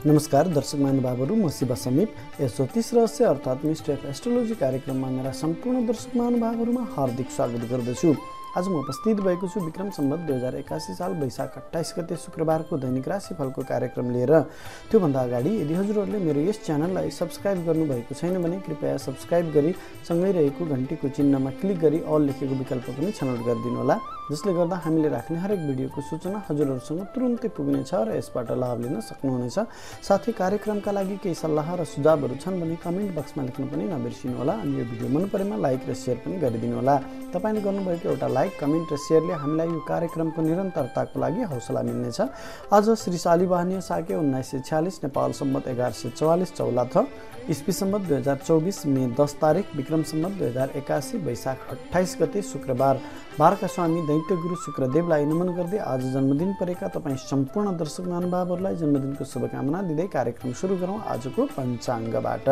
नमस्कार दर्शक महानुभावहरू, म शिव समीप यस ज्योतिष रहस्य अर्थात् मिस्ट्री अफ एस्ट्रोलोजी कार्यक्रममा मेरा सम्पूर्ण दर्शक महानुभावहरूमा हार्दिक स्वागत गर्दछु। आज म उपस्थित भएको छु विक्रम सम्वत 2081 साल वैशाख 28 गते शुक्रबारको दैनिक राशिफलको कार्यक्रम लिएर। त्योभन्दा अगाडि यदि हजुरहरूले मेरो यस च्यानललाई सब्स्क्राइब गर्नुभएको छैन भने कृपया सब्स्क्राइब गरी सँगै रहेको घण्टीको चिन्हमा क्लिक गरी अल लेखेको विकल्प पनि छनौट गरिदिनु होला, जसले गर्दा हामीले राख्ने हरेक भिडियोको सूचना हजुरहरूसँग तुरुन्तै पुग्नेछ र यसबाट लाभ लिन सक्नुहुनेछ। साथै कार्यक्रमका लागि केही सल्लाह र सुझावहरू छन् भने कमेन्ट बक्समा लेख्न पनि नबिर्सिनु होला अनि यो भिडियो मन परेमा लाइक र सेयर पनि गरिदिनु होला। तपाईले गर्नुभएको एउटा लाइक, कमेन्ट र सेयरले हामीलाई यो कार्यक्रमको निरन्तरताको लागि हौसला मिल्नेछ। आज श्री शालिवाहन साके 1946 नेपाल सम्वत 1144 चौलाथ इस्वी सम्वत 2024 मे 10 तारिक विक्रम सम्वत 2081 वैशाख 28 गते शुक्रबार बारका स्वामी दैत्य गुरु शुक्रदेवलाई नमन गर्दै आज जन्मदिन परेका तपाईँ सम्पूर्ण दर्शक महानुभावहरूलाई जन्मदिनको शुभकामना दिँदै कार्यक्रम सुरु गरौँ आजको पञ्चाङ्गबाट।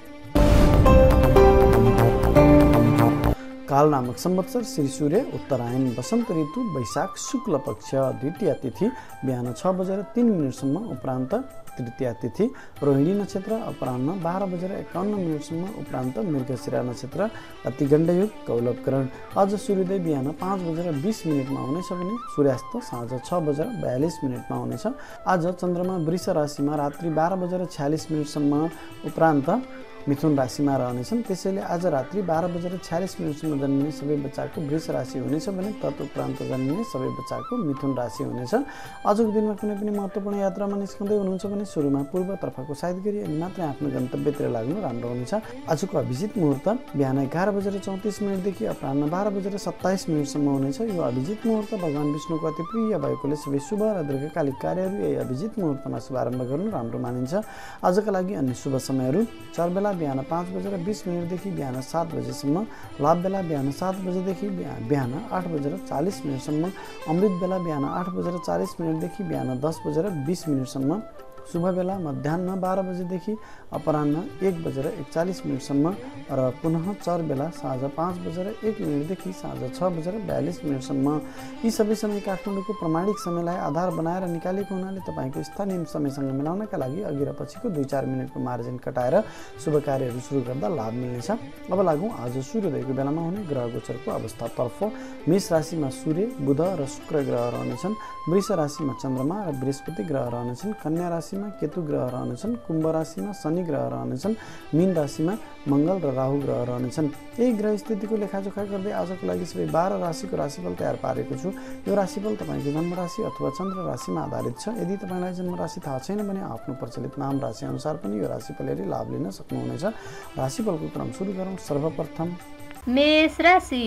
काल नामक संवत्सर श्री सूर्य उत्तरायण वसन्त ऋतु वैशाख शुक्ल पक्ष द्वितीय तिथि बिहान 6:03 उपरान्त तृतीय तिथि रोहिणी नक्षत्र अपराह्न 12:51 उपरान्त मृगशिरा नक्षत्र अति गण्डयुग कौलवकरण। आज सूर्योदय बिहान 5:20 हुनेछ भने सूर्यास्त साँझ 6:42 हुनेछ। आज चन्द्रमा वृष राशिमा रात्रि 12:46 उपरान्त मिथुन राशिमा रहनेछन्। त्यसैले आज रात्रि 12:46 जन्मिने सबै बच्चाको वृष राशि हुनेछ भने तदुपरान्त जन्मिने सबै बच्चाको मिथुन राशि हुनेछ। आजको दिनमा कुनै पनि महत्त्वपूर्ण यात्रामा निस्कँदै हुनुहुन्छ भने सुरुमा पूर्वतर्फको साइड गरी अनि मात्रै आफ्नो गन्तव्यतिर लाग्नु राम्रो हुनेछ। आजको अभिजित मुहुर्त बिहान 11:34 देखि अपराह्न 12:27 हुनेछ। यो अभिजित मुहुर्त भगवान विष्णुको अति प्रिय भएकोले सबै शुभ र दीर्घकालिक कार्यहरू यही अभिजित मुहुर्तमा शुभारम्भ गर्नु राम्रो मानिन्छ। आजका लागि अन्य शुभ समयहरू चरबेला बिहान 5:20 देखि बिहान 7 बजेसम्म, लाभ बेला बिहान 7 बजेदेखि बिहान 8:40 अमृत बेला बिहान 8:40 देखि बिहान 10:20 शुभ बेला मध्याह्न 12 बजेदेखि अपराह्न 1:41 र पुनः चर बेला साँझ 5:01 देखि साँझ 6:42 यी सबै समय काठमाडौँको प्रमाणिक समयलाई आधार बनाएर निकालेको हुनाले तपाईँको स्थानीय समयसँग मिलाउनका लागि अघि र पछिको 2-4 मिनटको मार्जिन कटाएर शुभ कार्यहरू सुरु गर्दा लाभ मिल्नेछ। अब लागौँ आज सूर्योदयको बेलामा हुने ग्रह गोचरको अवस्थातर्फ। मेष राशिमा सूर्य, बुध र शुक्र ग्रह रहनेछन्। वृष राशिमा चन्द्रमा र बृहस्पति ग्रह रहनेछन्। कन्या राशिमा केतु ग्रह रहनेछन्। कुम्भ राशिमा शनि ग्रह रहनेछन्। मीन राशिमा मङ्गल र राहु ग्रह रहनेछन्। यही ग्रह स्थितिको लेखाजोखा गर्दै आजको लागि सबै 12 राशिको राशिफल तयार पारेको छु। यो राशिफल तपाईँको जन्म राशि अथवा चन्द्र राशिमा आधारित छ। यदि तपाईँलाई जन्म राशि थाहा छैन भने आफ्नो प्रचलित नाम राशि अनुसार पनि यो राशिफल हेरी लाभ लिन सक्नुहुनेछ। राशिफलको क्रम सुरु गरौँ। सर्वप्रथम मेष राशि।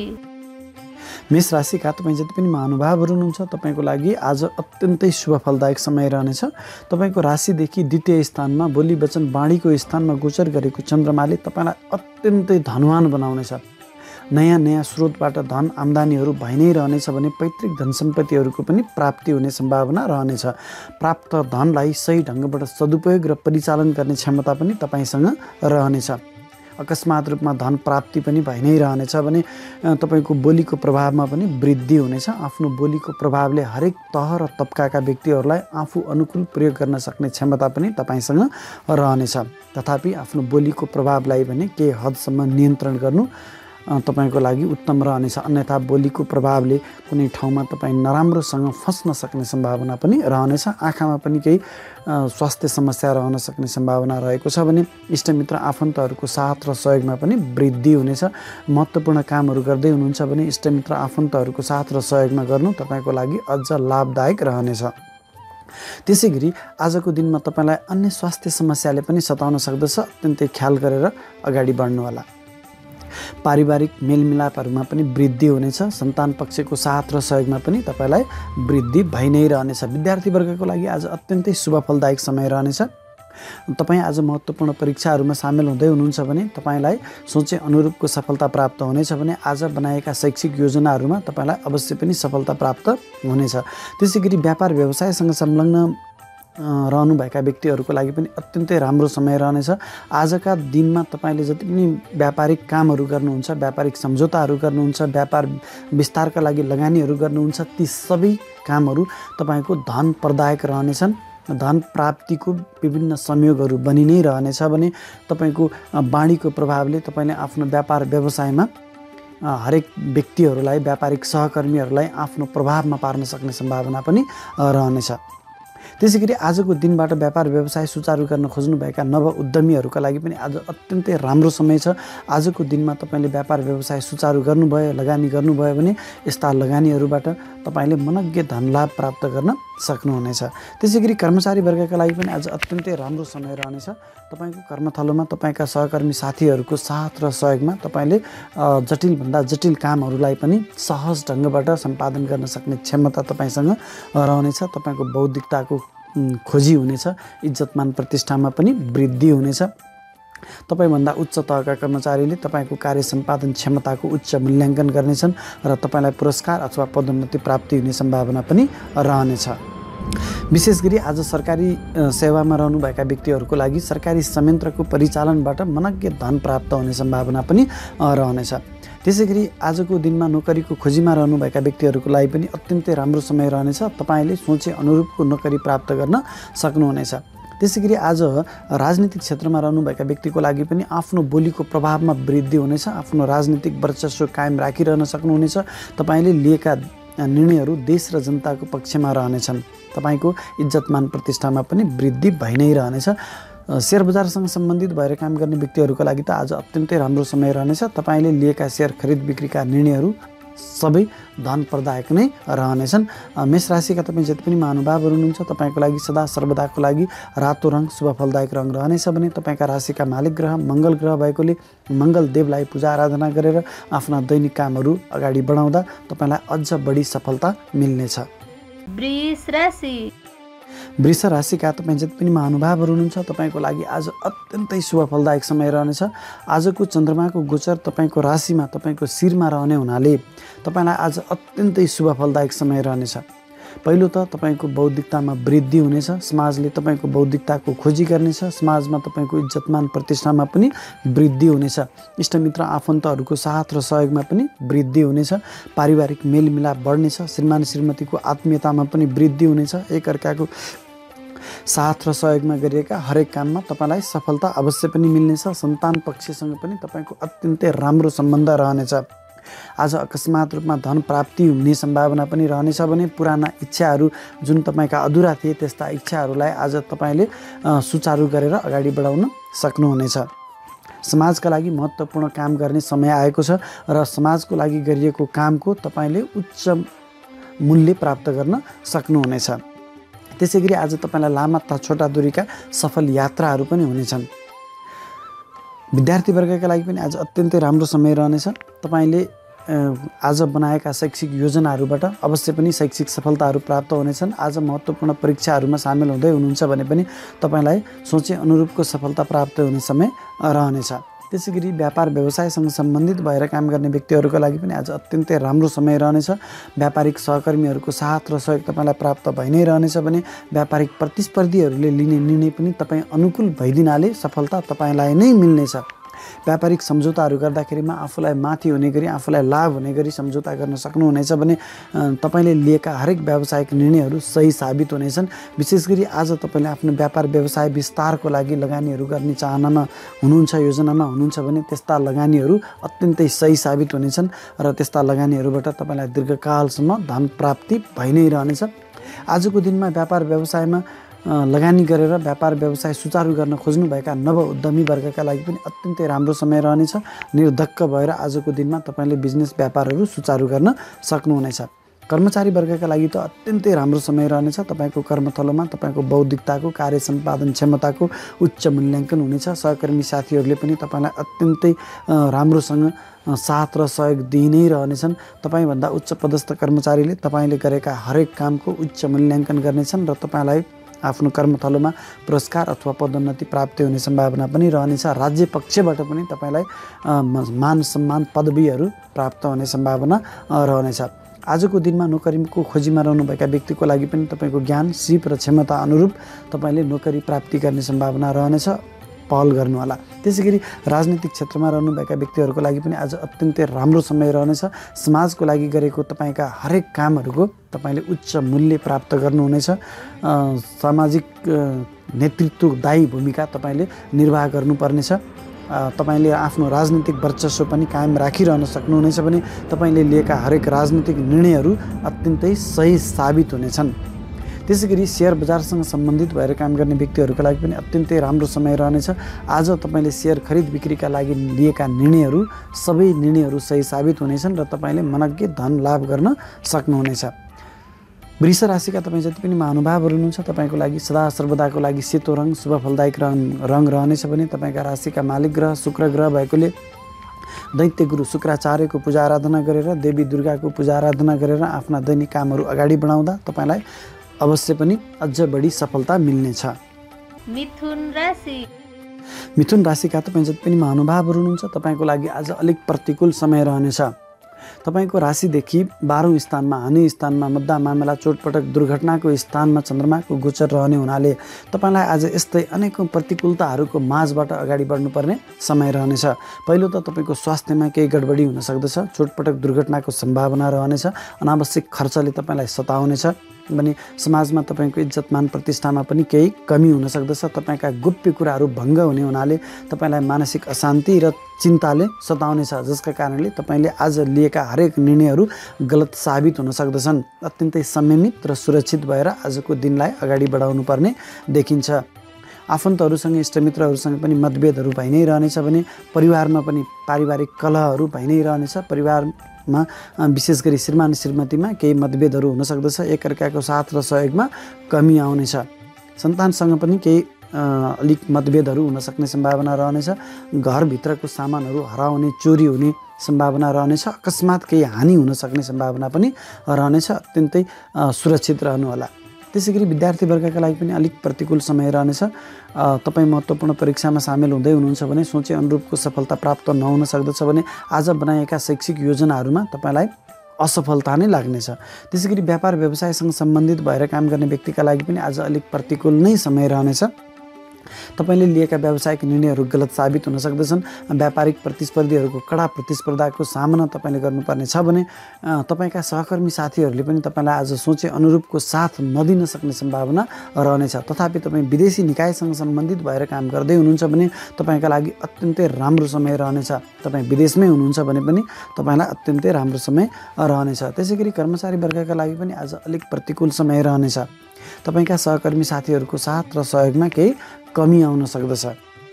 मेष राशिका तपाईँ जति पनि महानुभावहरू हुनुहुन्छ तपाईँको लागि आज अत्यन्तै शुभ फलदायक समय रहनेछ। तपाईँको राशिदेखि द्वितीय स्थानमा बोली वचन बाणीको स्थानमा गोचर गरेको चन्द्रमाले तपाईँलाई अत्यन्तै धनवान बनाउनेछ। नयाँ स्रोतबाट धन आम्दानीहरू भइ नै रहनेछ भने पैतृक धन सम्पत्तिहरूको पनि प्राप्ति हुने सम्भावना रहनेछ। प्राप्त धनलाई सही ढङ्गबाट सदुपयोग र परिचालन गर्ने क्षमता पनि तपाईँसँग रहनेछ। अकस्मात रूपमा धन प्राप्ति पनि भइ नै रहनेछ भने तपाईँको बोलीको प्रभावमा पनि वृद्धि हुनेछ। आफ्नो बोलीको प्रभावले हरेक तह र तबकाका व्यक्तिहरूलाई आफू अनुकूल प्रयोग गर्न सक्ने क्षमता पनि तपाईँसँग रहनेछ। तथापि आफ्नो बोलीको प्रभावलाई भने केही हदसम्म नियन्त्रण गर्नु तपाईँको लागि उत्तम रहनेछ। अन्यथा बोलीको प्रभावले कुनै ठाउँमा तपाईँ नराम्रोसँग फस्न सक्ने सम्भावना पनि रहनेछ। आँखामा पनि केही स्वास्थ्य समस्या रहन सक्ने सम्भावना रहेको छ भने इष्टमित्र आफन्तहरूको साथ र सहयोगमा पनि वृद्धि हुनेछ। महत्त्वपूर्ण कामहरू गर्दै हुनुहुन्छ भने इष्टमित्र आफन्तहरूको साथ र सहयोगमा गर्नु तपाईँको लागि अझ लाभदायक रहनेछ। त्यसै गरी आजको दिनमा तपाईँलाई अन्य स्वास्थ्य समस्याले पनि सताउन सक्दछ। अत्यन्तै ख्याल गरेर अगाडि बढ्नुहोला। पारिवारिक मेलमिलापहरूमा पनि वृद्धि हुनेछ। सन्तान पक्षको साथ र सहयोगमा पनि तपाईँलाई वृद्धि भइ नै रहनेछ। विद्यार्थीवर्गको लागि आज अत्यन्तै शुभ फलदायक समय रहनेछ। तपाईँ आज महत्त्वपूर्ण परीक्षाहरूमा सामेल हुँदै हुनुहुन्छ भने तपाईँलाई सोचे अनुरूपको सफलता प्राप्त हुनेछ भने आज बनाएका शैक्षिक योजनाहरूमा तपाईँलाई अवश्य पनि सफलता प्राप्त हुनेछ। त्यसै गरी व्यापार व्यवसायसँग संलग्न रहनुभएका व्यक्तिहरूको लागि पनि अत्यन्तै राम्रो समय रहनेछ। आजका दिनमा तपाईँले जति पनि व्यापारिक कामहरू गर्नुहुन्छ, व्यापारिक सम्झौताहरू गर्नुहुन्छ, व्यापार विस्तारका लागि लगानीहरू गर्नुहुन्छ, ती सबै कामहरू तपाईँको धन प्रदायक रहनेछन्। धन प्राप्तिको विभिन्न संयोगहरू बनि नै रहनेछ भने तपाईँको बाणीको प्रभावले तपाईँले आफ्नो व्यापार व्यवसायमा हरेक व्यक्तिहरूलाई व्यापारिक सहकर्मीहरूलाई आफ्नो प्रभावमा पार्न सक्ने सम्भावना पनि रहनेछ। त्यसै गरी आजको दिनबाट व्यापार व्यवसाय सुचारू गर्न खोज्नुभएका नव उद्यमीहरूका लागि पनि आज अत्यन्तै राम्रो समय छ। आजको दिनमा तपाईँले व्यापार व्यवसाय सुचारू गर्नुभयो, लगानी गर्नुभयो भने यस्ता लगानीहरूबाट तपाईँले मनग्गे धनलाभ प्राप्त गर्न सक्नुहुनेछ। त्यसै गरी कर्मचारी वर्गका लागि पनि आज अत्यन्तै राम्रो समय रहनेछ। तपाईँको कर्मथलोमा तपाईँका सहकर्मी साथीहरूको साथ र सहयोगमा तपाईँले जटिलभन्दा जटिल कामहरूलाई पनि सहज ढङ्गबाट सम्पादन गर्न सक्ने क्षमता तपाईँसँग रहनेछ। तपाईँको बौद्धिकताको खोजी हुनेछ, इज्जतमान प्रतिष्ठामा पनि वृद्धि हुनेछ। तपाईँभन्दा उच्च तहका कर्मचारीले तपाईँको कार्य सम्पादन क्षमताको उच्च मूल्याङ्कन गर्नेछन् र तपाईँलाई पुरस्कार अथवा पदोन्नति प्राप्ति हुने सम्भावना पनि रहनेछ। विशेष गरी आज सरकारी सेवामा रहनुभएका व्यक्तिहरूको लागि सरकारी संयन्त्रको परिचालनबाट मनग्गे धन प्राप्त हुने सम्भावना पनि रहनेछ। त्यसै गरी आजको दिनमा नोकरीको खोजीमा रहनुभएका व्यक्तिहरूको लागि पनि अत्यन्तै राम्रो समय रहनेछ। तपाईँले सोचे अनुरूपको नोकरी प्राप्त गर्न सक्नुहुनेछ। त्यसै गरी आज राजनीतिक क्षेत्रमा रहनुभएका व्यक्तिको लागि पनि आफ्नो बोलीको प्रभावमा वृद्धि हुनेछ। आफ्नो राजनीतिक वर्चस्व कायम राखिरहन सक्नुहुनेछ। तपाईँले लिएका निर्णयहरू देश र जनताको पक्षमा रहनेछन्। तपाईँको इज्जतमान प्रतिष्ठामा पनि वृद्धि भइ नै रहनेछ। शेयर बजारसँग सम्बन्धित भएर काम गर्ने व्यक्तिहरूको लागि त आज अत्यन्तै राम्रो समय रहनेछ। तपाईँले लिएका शेयर खरिद बिक्रीका निर्णयहरू सबै धनप्रदायक नै रहनेछन्। मेष राशिका तपाईँ जति पनि महानुभावहरू हुनुहुन्छ तपाईँको लागि सदा सर्वदाको लागि रातो रङ शुभ फलदायक रङ रहनेछ भने तपाईँका राशिका मालिक ग्रह मङ्गल ग्रह भएकोले मङ्गल देवलाई पूजा आराधना गरेर आफ्ना दैनिक कामहरू अगाडि बढाउँदा तपाईँलाई अझ बढी सफलता मिल्नेछ। वृष राशिका तपाईँ जति पनि महानुभावहरू हुनुहुन्छ तपाईँको लागि आज अत्यन्तै शुभ फलदायक समय रहनेछ। आजको चन्द्रमाको गोचर तपाईँको राशिमा तपाईँको शिरमा रहने हुनाले तपाईँलाई आज अत्यन्तै शुभ फलदायक समय रहनेछ। पहिलो त तपाईँको बौद्धिकतामा वृद्धि हुनेछ। समाजले तपाईँको बौद्धिकताको खोजी गर्नेछ। समाजमा तपाईँको इज्जतमान प्रतिष्ठामा पनि वृद्धि हुनेछ। इष्टमित्र आफन्तहरूको साथ र सहयोगमा पनि वृद्धि हुनेछ। पारिवारिक मेलमिलाप बढ्नेछ। श्रीमान श्रीमतीको आत्मीयतामा पनि वृद्धि हुनेछ। एकअर्काको साथ र सहयोगमा गरिएका हरेक काममा तपाईँलाई सफलता अवश्य पनि मिल्नेछ। सन्तान पक्षसँग पनि तपाईँको अत्यन्तै राम्रो सम्बन्ध रहनेछ। आज अकस्मात रूपमा धन प्राप्ति हुने सम्भावना पनि रहनेछ भने पुराना इच्छाहरू जुन तपाईँका अधुरा थिए त्यस्ता इच्छाहरूलाई आज तपाईँले सुचारू गरेर अगाडि बढाउन सक्नुहुनेछ। समाजका लागि महत्त्वपूर्ण काम गर्ने समय आएको छ र समाजको लागि गरिएको कामको तपाईँले उच्च मूल्य प्राप्त गर्न सक्नुहुनेछ। त्यसै गरी आज तपाईँलाई लामा तथा छोटा दूरीका सफल यात्राहरू पनि हुनेछन्। विद्यार्थी वर्गका लागि पनि आज अत्यन्तै राम्रो समय रहनेछ। तपाईँले आज बनाएका शैक्षिक योजनाहरूबाट अवश्य पनि शैक्षिक सफलताहरू प्राप्त हुनेछन्। आज महत्त्वपूर्ण परीक्षाहरूमा सामेल हुँदै हुनुहुन्छ भने पनि तपाईँलाई सोचे अनुरूपको सफलता प्राप्त हुने समय रहनेछ। त्यसै गरी व्यापार व्यवसायसँग सम्बन्धित भएर काम गर्ने व्यक्तिहरूका लागि पनि आज अत्यन्तै राम्रो समय रहनेछ। व्यापारिक सहकर्मीहरूको साथ र सहयोग तपाईँलाई प्राप्त भइ नै रहनेछ भने व्यापारिक प्रतिस्पर्धीहरूले लिने निर्णय पनि तपाईँ अनुकूल भइदिनाले सफलता तपाईँलाई नै मिल्नेछ। व्यापारिक सम्झौताहरू गर्दाखेरिमा आफूलाई माथि हुने गरी आफूलाई लाभ हुने गरी सम्झौता गर्न सक्नुहुनेछ भने तपाईँले लिएका हरेक व्यावसायिक निर्णयहरू सही साबित हुनेछन्। विशेष गरी आज तपाईँले आफ्नो व्यापार व्यवसाय विस्तारको लागि लगानीहरू गर्ने चाहनामा हुनुहुन्छ, योजनामा हुनुहुन्छ भने त्यस्ता लगानीहरू अत्यन्तै सही साबित हुनेछन् र त्यस्ता लगानीहरूबाट तपाईँलाई दीर्घकालसम्म धन प्राप्ति भइ नै रहनेछ। आजको दिनमा व्यापार व्यवसायमा लगानी गरेर व्यापार व्यवसाय सुचारू गर्न खोज्नुभएका नव उद्यमी वर्गका लागि पनि अत्यन्तै राम्रो समय रहनेछ। निर्धक्क भएर आजको दिनमा तपाईँले बिजनेस व्यापारहरू सुचारू गर्न सक्नुहुनेछ। कर्मचारी वर्गका लागि त अत्यन्तै राम्रो समय रहनेछ। तपाईँको कर्मथलोमा तपाईँको बौद्धिकताको कार्य सम्पादन क्षमताको उच्च मूल्याङ्कन हुनेछ। सहकर्मी साथीहरूले पनि तपाईँलाई अत्यन्तै राम्रोसँग साथ र सहयोग दिइ नै रहनेछन्। तपाईँभन्दा उच्च पदस्थ कर्मचारीले तपाईँले गरेका हरेक कामको उच्च मूल्याङ्कन गर्नेछन् र तपाईँलाई आफ्नो कर्मथलोमा पुरस्कार अथवा पदोन्नति प्राप्ति हुने सम्भावना पनि रहनेछ। राज्य पक्षबाट पनि तपाईँलाई मान सम्मान पदवीहरू प्राप्त हुने सम्भावना रहनेछ। आजको दिनमा नोकरीको खोजीमा रहनुभएका व्यक्तिको लागि पनि तपाईँको ज्ञान, सिप र क्षमता अनुरूप तपाईँले नोकरी प्राप्ति गर्ने सम्भावना रहनेछ। पहल गर्नुहोला। त्यसैगरी राजनीतिक क्षेत्रमा रहनुभएका व्यक्तिहरूको लागि पनि आज अत्यन्तै राम्रो समय रहनेछ। समाजको लागि गरेको तपाईँका हरेक कामहरूको तपाईँले उच्च मूल्य प्राप्त गर्नुहुनेछ। सामाजिक नेतृत्वदायी भूमिका तपाईँले निर्वाह गर्नुपर्नेछ। तपाईँले आफ्नो राजनीतिक वर्चस्व पनि कायम राखिरहन सक्नुहुनेछ भने तपाईँले लिएका हरेक राजनीतिक निर्णयहरू अत्यन्तै सही साबित हुनेछन्। त्यसै गरी सेयर बजारसँग सम्बन्धित भएर काम गर्ने व्यक्तिहरूको लागि पनि अत्यन्तै राम्रो समय रहनेछ। आज तपाईँले सेयर खरिद बिक्रीका लागि लिएका निर्णयहरू सबै निर्णयहरू सही साबित हुनेछन् र तपाईँले मनग्गे धन लाभ गर्न सक्नुहुनेछ। वृष राशिका तपाईँ जति पनि महानुभावहरू हुनुहुन्छ तपाईँको लागि सदा सर्वदाको लागि सेतो रङ शुभ फलदायक रङ रहनेछ भने तपाईँका राशिका मालिक ग्रह शुक्र ग्रह भएकोले दैत्य गुरु शुक्राचार्यको पूजा आराधना गरेर देवी दुर्गाको पूजा आराधना गरेर आफ्ना दैनिक कामहरू अगाडि बढाउँदा तपाईँलाई अवश्य पनि अझ बढी सफलता मिल्नेछ। मिथुन राशिका तपाईँ जति पनि महानुभावहरू हुनुहुन्छ तपाईँको लागि आज अलिक प्रतिकूल समय रहनेछ। तपाईँको राशिदेखि 12औं स्थानमा हानि स्थानमा मुद्दा मामला चोटपटक दुर्घटनाको स्थानमा चन्द्रमाको गोचर रहने हुनाले तपाईँलाई आज यस्तै अनेकौं प्रतिकूलताहरूको माझबाट अगाडि बढ्नुपर्ने समय रहनेछ। पहिलो त तपाईँको स्वास्थ्यमा केही गडबडी हुन सक्दछ। चोटपटक दुर्घटनाको सम्भावना रहनेछ। अनावश्यक खर्चले तपाईँलाई सताउनेछ भने समाजमा तपाईँको इज्जतमान प्रतिष्ठामा पनि केही कमी हुन सक्दछ। तपाईँका गोप्य कुराहरू भङ्ग हुने हुनाले तपाईँलाई मानसिक अशान्ति र चिन्ताले सताउनेछ, जसका कारणले तपाईँले आज लिएका हरेक निर्णयहरू गलत साबित हुन सक्दछन्। अत्यन्तै संयमित र सुरक्षित भएर आजको दिनलाई अगाडि बढाउनु पर्ने देखिन्छ। आफन्तहरूसँग इष्टमित्रहरूसँग पनि मतभेदहरू भइ नै रहनेछ भने परिवारमा पनि पारिवारिक कलहहरू भइ नै रहनेछ। परिवारमा विशेष गरी श्रीमान श्रीमतीमा केही मतभेदहरू हुन सक्दछ। एकअर्काको साथ र सहयोगमा कमी आउनेछ। सन्तानसँग पनि केही अलिक मतभेदहरू हुन सक्ने सम्भावना रहनेछ। घरभित्रको सामानहरू हराउने चोरी हुने सम्भावना रहनेछ। अकस्मात केही हानि हुन सक्ने सम्भावना पनि रहनेछ। अत्यन्तै सुरक्षित रहनुहोला। त्यसै गरी विद्यार्थी वर्गका लागि पनि अलिक प्रतिकूल समय रहनेछ। तपाईँ महत्त्वपूर्ण परीक्षामा सामेल हुँदै हुनुहुन्छ भने सोचे अनुरूपको सफलता प्राप्त नहुन सक्दछ भने आज बनाएका शैक्षिक योजनाहरूमा तपाईँलाई असफलता नै लाग्नेछ। त्यसै गरी व्यापार व्यवसायसँग सम्बन्धित भएर काम गर्ने व्यक्तिका लागि पनि आज अलिक प्रतिकूल नै समय रहनेछ। तपाईँले लिएका व्यावसायिक निर्णयहरू गलत साबित हुन सक्दछन्। व्यापारिक प्रतिस्पर्धीहरूको कडा प्रतिस्पर्धाको सामना तपाईँले गर्नुपर्ने छ भने तपाईँका सहकर्मी साथीहरूले पनि तपाईँलाई आज सोचे अनुरूपको साथ नदिन सक्ने सम्भावना रहनेछ। तथापि तपाईँ विदेशी निकायसँग सम्बन्धित भएर काम गर्दै हुनुहुन्छ भने तपाईँका लागि अत्यन्तै राम्रो समय रहनेछ। तपाईँ विदेशमै हुनुहुन्छ भने पनि तपाईँलाई अत्यन्तै राम्रो समय रहनेछ। त्यसै गरी कर्मचारी वर्गका लागि पनि आज अलिक प्रतिकूल समय रहनेछ। तपाईँका सहकर्मी साथीहरूको साथ र सहयोगमा केही कमी आउन सक्दछ।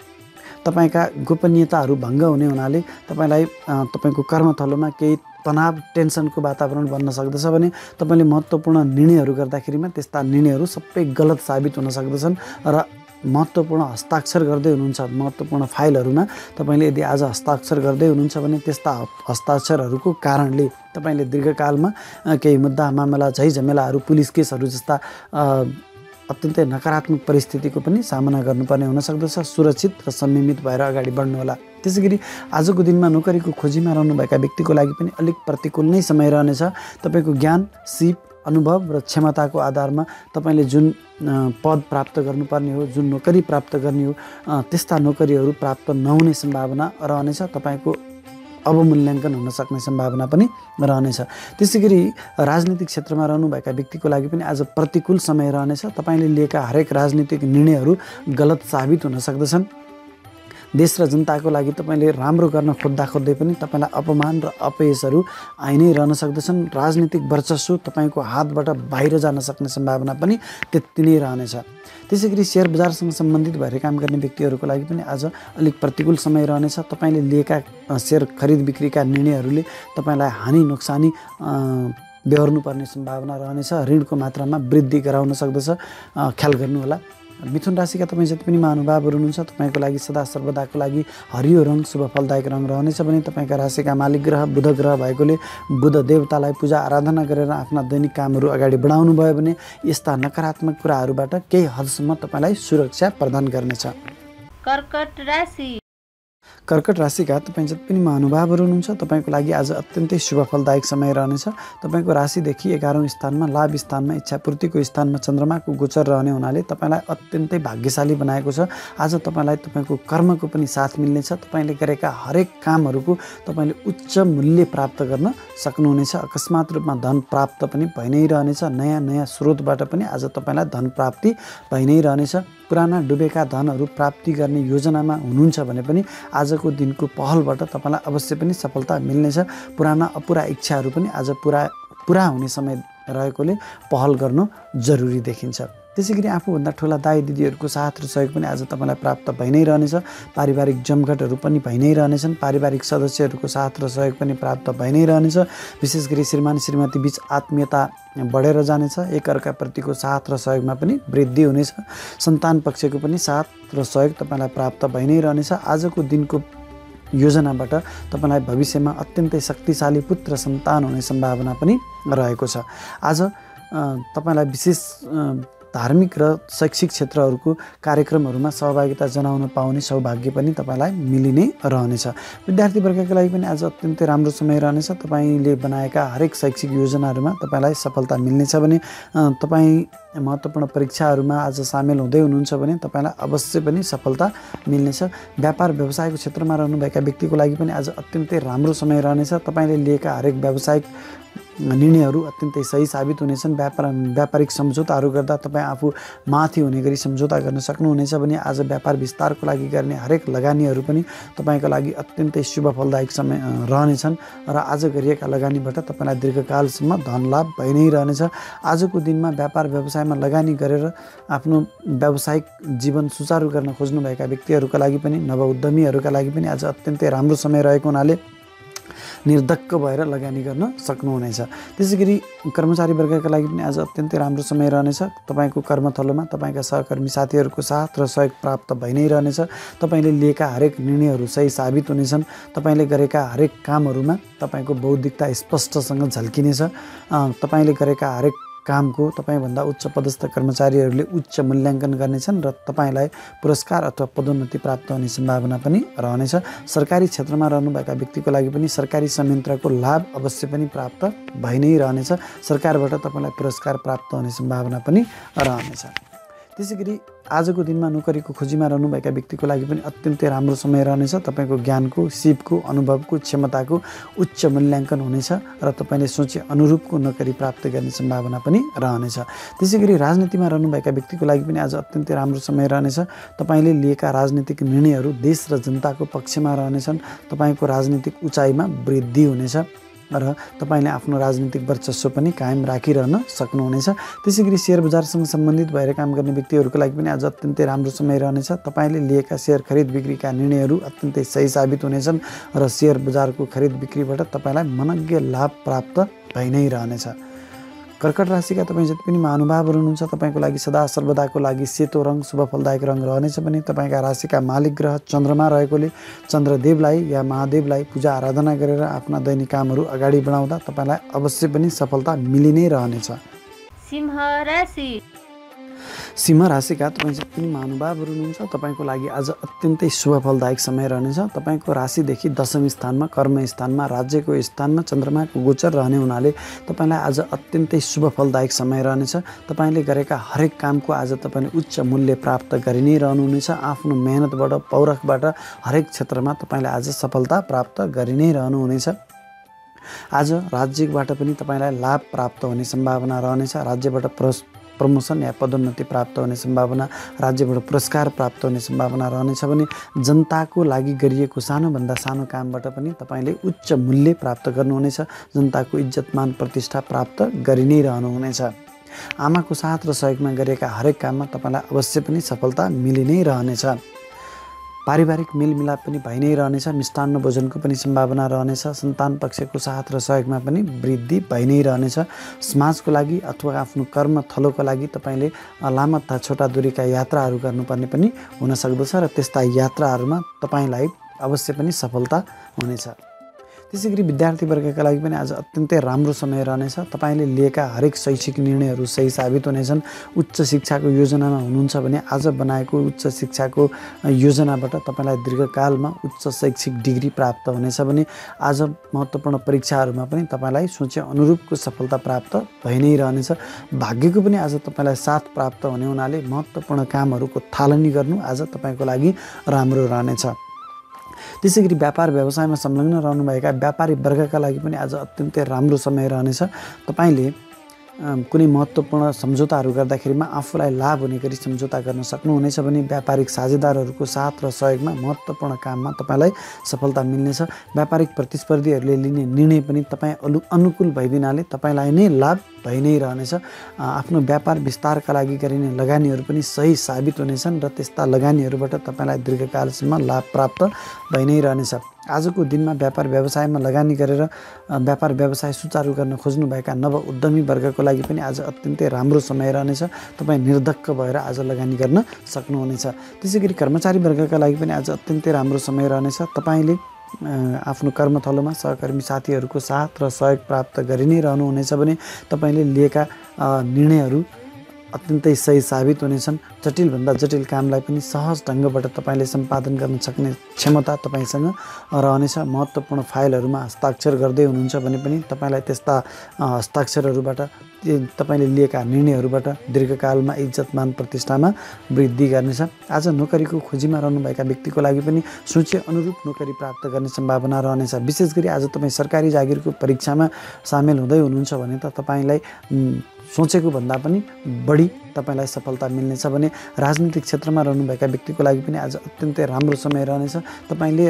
तपाईँका गोपनीयताहरू भङ्ग हुने हुनाले तपाईँलाई तपाईँको कर्मथलोमा केही तनाव टेन्सनको वातावरण बन्न सक्दछ भने तपाईँले महत्त्वपूर्ण निर्णयहरू गर्दाखेरिमा त्यस्ता निर्णयहरू सबै गलत साबित हुन सक्दछन् र महत्त्वपूर्ण हस्ताक्षर गर्दै हुनुहुन्छ महत्त्वपूर्ण फाइलहरूमा तपाईँले यदि आज हस्ताक्षर गर्दै हुनुहुन्छ भने त्यस्ता हस्ताक्षरहरूको कारणले तपाईँले दीर्घकालमा केही मुद्दा मामला झैझमेलाहरू पुलिस केसहरू जस्ता अत्यन्तै नकारात्मक परिस्थितिको पनि सामना गर्नुपर्ने हुन सक्दछ। सुरक्षित र संयमित भएर अगाडि बढ्नुहोला। त्यसै गरी आजको दिनमा नोकरीको खोजीमा रहनुभएका व्यक्तिको लागि पनि अलिक प्रतिकूल नै समय रहनेछ। तपाईँको ज्ञान सिप अनुभव र क्षमताको आधारमा तपाईँले जुन पद प्राप्त गर्नुपर्ने हो जुन नोकरी प्राप्त गर्ने हो त्यस्ता नोकरीहरू प्राप्त नहुने सम्भावना रहनेछ। तपाईँको अवमूल्याङ्कन हुन सक्ने सम्भावना पनि रहनेछ। त्यसै गरी राजनीतिक क्षेत्रमा रहनुभएका व्यक्तिको लागि पनि आज प्रतिकूल समय रहनेछ। तपाईँले लिएका हरेक राजनीतिक निर्णयहरू गलत साबित हुन सक्दछन्। देश र जनताको लागि तपाईँले राम्रो गर्न खोज्दै पनि तपाईँलाई अपमान र अपयशहरू आइ नै रहन सक्दछन्। राजनीतिक वर्चस्व तपाईँको हातबाट बाहिर जान सक्ने सम्भावना पनि त्यति नै रहनेछ। त्यसै गरी सेयर बजारसँग सम्बन्धित भएर काम गर्ने व्यक्तिहरूको लागि पनि आज अलिक प्रतिकूल समय रहनेछ। तपाईँले लिएका सेयर खरिद बिक्रीका निर्णयहरूले तपाईँलाई हानि नोक्सानी बेहोर्नुपर्ने सम्भावना रहनेछ। ऋणको मात्रामा वृद्धि गराउन सक्दछ, ख्याल गर्नुहोला। मिथुन राशिका तपाईँ जति पनि महानुभावहरू हुनुहुन्छ तपाईँको लागि सदा सर्वदाको लागि हरियो रङ शुभ फलदायक रङ रहनेछ भने तपाईँका राशिका मालिक ग्रह बुध ग्रह भएकोले बुध देवतालाई पूजा आराधना गरेर आफ्ना दैनिक कामहरू अगाडि बढाउनु भयो भने यस्ता नकारात्मक कुराहरूबाट केही हदसम्म तपाईँलाई सुरक्षा प्रदान गर्नेछ। कर्कट राशि कर्कट राशिका तपाईँ जति पनि महानुभावहरू हुनुहुन्छ तपाईँको लागि आज अत्यन्तै शुभ फलदायक समय रहनेछ। तपाईँको राशिदेखि 11औं स्थानमा लाभ स्थानमा इच्छापूर्तिको स्थानमा चन्द्रमाको गोचर रहने हुनाले तपाईँलाई अत्यन्तै भाग्यशाली बनाएको छ। आज तपाईँलाई तपाईँको कर्मको पनि साथ मिल्नेछ। तपाईँले गरेका हरेक कामहरूको तपाईँले उच्च मूल्य प्राप्त गर्न सक्नुहुनेछ। अकस्मात रूपमा धन प्राप्त पनि भइ नै रहनेछ। नयाँ नयाँ स्रोतबाट पनि आज तपाईँलाई धन प्राप्ति भइ नै रहनेछ। पुराना डुबेका धनहरू प्राप्ति गर्ने योजनामा हुनुहुन्छ भने पनि आजको दिनको पहलबाट तपाईँलाई अवश्य पनि सफलता मिल्नेछ। पुराना अपुरा इच्छाहरू पनि आज पुरा हुने समय रहेकोले पहल गर्नु जरुरी देखिन्छ। त्यसैगरी आफूभन्दा ठुला दाइ दिदीहरूको साथ र सहयोग पनि आज तपाईँलाई प्राप्त भइ नै रहनेछ। पारिवारिक जमघटहरू पनि भइ नै रहनेछन्। पारिवारिक सदस्यहरूको साथ र सहयोग पनि प्राप्त भइ नै रहनेछ। विशेष गरी श्रीमान श्रीमती बीच आत्मीयता बढेर जानेछ। एकअर्काप्रतिको साथ र सहयोगमा पनि वृद्धि हुनेछ। सन्तान पक्षको पनि साथ र सहयोग तपाईँलाई प्राप्त भइ नै रहनेछ। आजको दिनको योजनाबाट तपाईँलाई भविष्यमा अत्यन्तै शक्तिशाली पुत्र सन्तान हुने सम्भावना पनि रहेको छ। आज तपाईँलाई विशेष धार्मिक र शैक्षिक क्षेत्रहरूको कार्यक्रमहरूमा सहभागिता जनाउन पाउने सौभाग्य पनि तपाईँलाई मिलि नै रहनेछ। विद्यार्थी वर्गका लागि पनि आज अत्यन्तै राम्रो समय रहनेछ। तपाईँले बनाएका हरेक शैक्षिक योजनाहरूमा तपाईँलाई सफलता मिल्नेछ भने तपाईँ महत्त्वपूर्ण परीक्षाहरूमा आज सामेल हुँदै हुनुहुन्छ भने तपाईँलाई अवश्य पनि सफलता मिल्नेछ। व्यापार व्यवसायको क्षेत्रमा रहनुभएका व्यक्तिको लागि पनि आज अत्यन्तै राम्रो समय रहनेछ। तपाईँले लिएका हरेक व्यावसायिक निर्णयहरू अत्यन्तै सही साबित हुनेछन्। व्यापारिक सम्झौताहरू गर्दा तपाईँ आफू माथि हुने गरी सम्झौता गर्न सक्नुहुनेछ भने आज व्यापार विस्तारको लागि गर्ने हरेक लगानीहरू पनि तपाईँको लागि अत्यन्तै शुभ फलदायक समय रहनेछन् र आज गरिएका लगानीबाट तपाईँलाई दीर्घकालसम्म धन लाभ भइ नै रहनेछ। आजको दिनमा व्यापार व्यवसायमा लगानी गरेर आफ्नो व्यावसायिक जीवन सुचारू गर्न खोज्नुभएका व्यक्तिहरूका लागि पनि नव उद्यमीहरूका लागि पनि आज अत्यन्तै राम्रो समय रहेको हुनाले निर्धक्क भएर लगानी गर्न सक्नुहुनेछ। त्यसै गरी कर्मचारी वर्गका लागि पनि आज अत्यन्तै राम्रो समय रहनेछ। तपाईँको कर्मथलोमा तपाईँका सहकर्मी साथीहरूको साथ र सहयोग प्राप्त भइ नै रहनेछ। तपाईँले लिएका हरेक निर्णयहरू सही साबित हुनेछन्। तपाईँले गरेका हरेक कामहरूमा तपाईँको बौद्धिकता स्पष्टसँग झल्किनेछ। तपाईँले गरेका हरेक कामको तपाईँभन्दा उच्च पदस्थ कर्मचारीहरूले उच्च मूल्याङ्कन गर्नेछन् र तपाईँलाई पुरस्कार अथवा पदोन्नति प्राप्त हुने सम्भावना पनि रहनेछ। सरकारी क्षेत्रमा रहनुभएका व्यक्तिको लागि पनि सरकारी संयन्त्रको लाभ अवश्य पनि प्राप्त भइ नै रहनेछ। सरकारबाट तपाईँलाई पुरस्कार प्राप्त हुने सम्भावना पनि रहनेछ। त्यसै गरी आजको दिनमा नोकरीको खोजीमा रहनुभएका व्यक्तिको लागि पनि अत्यन्तै राम्रो समय रहनेछ। तपाईँको ज्ञानको, सिपको, अनुभवको, क्षमताको उच्च मूल्याङ्कन हुनेछ र तपाईँले सोचे अनुरूपको नोकरी प्राप्त गर्ने सम्भावना पनि रहनेछ। त्यसै गरी राजनीतिमा रहनुभएका व्यक्तिको लागि पनि आज अत्यन्तै राम्रो समय रहनेछ। तपाईँले लिएका राजनीतिक निर्णयहरू देश र जनताको पक्षमा रहनेछन्। तपाईँको राजनीतिक उचाइमा वृद्धि हुनेछ र तपाईँले आफ्नो राजनीतिक वर्चस्व पनि कायम राखिरहन सक्नुहुनेछ। त्यसै गरी सेयर बजारसँग सम्बन्धित भएर काम गर्ने व्यक्तिहरूको लागि पनि आज अत्यन्तै राम्रो समय रहनेछ। तपाईँले लिएका सेयर खरिद बिक्रीका निर्णयहरू अत्यन्तै सही साबित हुनेछन् र सेयर बजारको खरिद बिक्रीबाट तपाईँलाई मनज्ञ लाभ प्राप्त भइ नै रहनेछ। कर्कट राशिका तपाईँ जति पनि महानुभावहरू हुनुहुन्छ तपाईँको लागि सदा सर्वदाको लागि सेतो रङ शुभ फलदायक रङ रहनेछ भने तपाईँका राशिका मालिक ग्रह चन्द्रमा रहेकोले चन्द्रदेवलाई या महादेवलाई पूजा आराधना गरेर आफ्ना दैनिक कामहरू अगाडि बढाउँदा तपाईँलाई अवश्य पनि सफलता मिलि नै रहनेछ। सिंह राशि सिंह राशिका तपाईँ जति पनि महानुभावहरू हुनुहुन्छ तपाईँको लागि आज अत्यन्तै शुभ फलदायक समय रहनेछ। तपाईँको राशिदेखि 10औं स्थानमा कर्म स्थानमा राज्यको स्थानमा चन्द्रमाको गोचर रहने हुनाले तपाईँलाई आज अत्यन्तै शुभ फलदायक समय रहनेछ। तपाईँले गरेका हरेक कामको आज तपाईँले उच्च मूल्य प्राप्त गरि नै रहनुहुनेछ। आफ्नो मेहनतबाट पौरखबाट हरेक क्षेत्रमा तपाईँले आज सफलता प्राप्त गरि नै रहनुहुनेछ। आज राज्यबाट पनि तपाईँलाई लाभ प्राप्त हुने सम्भावना रहनेछ। राज्यबाट प्रमोसन या पदोन्नति प्राप्त हुने सम्भावना, राज्यबाट पुरस्कार प्राप्त हुने सम्भावना रहनेछ भने जनताको लागि गरिएको सानोभन्दा सानो कामबाट पनि तपाईँले उच्च मूल्य प्राप्त गर्नुहुनेछ। जनताको इज्जतमान प्रतिष्ठा प्राप्त गरि नै रहनुहुनेछ। आमाको साथ र सहयोगमा गरेका हरेक काममा तपाईँलाई अवश्य पनि सफलता मिलि नै रहनेछ। पारिवारिक मेलमिलाप पनि भइ नै रहनेछ। मिष्टान्न भोजनको पनि सम्भावना रहनेछ। सन्तान पक्षको साथ र सहयोगमा पनि वृद्धि भइ नै रहनेछ। समाजको लागि अथवा आफ्नो कर्म थलोको लागि तपाईँले लामा तथा छोटा दूरीका यात्राहरू गर्नुपर्ने पनि हुन सक्दछ र त्यस्ता यात्राहरूमा तपाईँलाई अवश्य पनि सफलता हुनेछ। त्यसैगरी विद्यार्थीवर्गका लागि पनि आज अत्यन्तै राम्रो समय रहनेछ। तपाईँले लिएका हरेक शैक्षिक निर्णयहरू सही साबित हुनेछन्। उच्च शिक्षाको योजनामा हुनुहुन्छ भने आज बनाएको उच्च शिक्षाको योजनाबाट तपाईँलाई दीर्घकालमा उच्च शैक्षिक डिग्री प्राप्त हुनेछ भने आज महत्त्वपूर्ण परीक्षाहरूमा पनि तपाईँलाई सोचे अनुरूपको सफलता प्राप्त भइ नै रहनेछ। भाग्यको पनि आज तपाईँलाई साथ प्राप्त हुने हुनाले महत्त्वपूर्ण कामहरूको थालनी गर्नु आज तपाईँको लागि राम्रो रहनेछ। त्यसैगरी व्यापार व्यवसायमा संलग्न रहनुभएका व्यापारी वर्गका लागि पनि आज अत्यन्तै राम्रो समय रहनेछ। तपाईँले कुनै महत्त्वपूर्ण सम्झौताहरू गर्दाखेरिमा आफूलाई लाभ हुने गरी सम्झौता गर्न सक्नुहुनेछ भने व्यापारिक साझेदारहरूको साथ र सहयोगमा महत्त्वपूर्ण काममा तपाईँलाई सफलता मिल्नेछ। व्यापारिक प्रतिस्पर्धीहरूले लिने निर्णय पनि तपाईँ अनुकूल भइदिनाले तपाईँलाई नै लाभ भइ नै रहनेछ। आफ्नो व्यापार विस्तारका लागि गरिने लगानीहरू पनि सही साबित हुनेछन् र त्यस्ता लगानीहरूबाट तपाईँलाई दीर्घकालसम्म लाभ प्राप्त भइ नै रहनेछ। आजको दिनमा व्यापार व्यवसायमा लगानी गरेर व्यापार व्यवसाय सुचारू गर्न खोज्नुभएका नव उद्यमी वर्गको लागि पनि आज अत्यन्तै राम्रो समय रहनेछ। तपाईँ निर्धक्क भएर आज लगानी गर्न सक्नुहुनेछ। त्यसैगरी कर्मचारी वर्गका लागि पनि आज अत्यन्तै राम्रो समय रहनेछ। तपाईँले आफ्नो कर्मथलोमा सहकर्मी साथीहरूको साथ र सहयोग प्राप्त गरि नै रहनुहुनेछ भने तपाईँले लिएका निर्णयहरू अत्यन्तै सही साबित हुनेछन्। जटिलभन्दा जटिल कामलाई पनि सहज ढङ्गबाट तपाईँले सम्पादन गर्न सक्ने क्षमता तपाईँसँग रहनेछ। महत्त्वपूर्ण फाइलहरूमा हस्ताक्षर गर्दै हुनुहुन्छ भने पनि तपाईँलाई त्यस्ता हस्ताक्षरहरूबाट तपाईँले लिएका निर्णयहरूबाट दीर्घकालमा इज्जतमान प्रतिष्ठामा वृद्धि गर्नेछ। आज नोकरीको खोजीमा रहनुभएका व्यक्तिको लागि पनि सोचे अनुरूप नोकरी प्राप्त गर्ने सम्भावना रहनेछ। विशेष गरी आज तपाईँ सरकारी जागिरको परीक्षामा सामेल हुँदै हुनुहुन्छ भने त तपाईँलाई सोचेको भन्दा पनि बढी तपाईँलाई सफलता मिल्नेछ भने राजनीतिक क्षेत्रमा रहनुभएका व्यक्तिको लागि पनि आज अत्यन्तै राम्रो समय रहनेछ। तपाईँले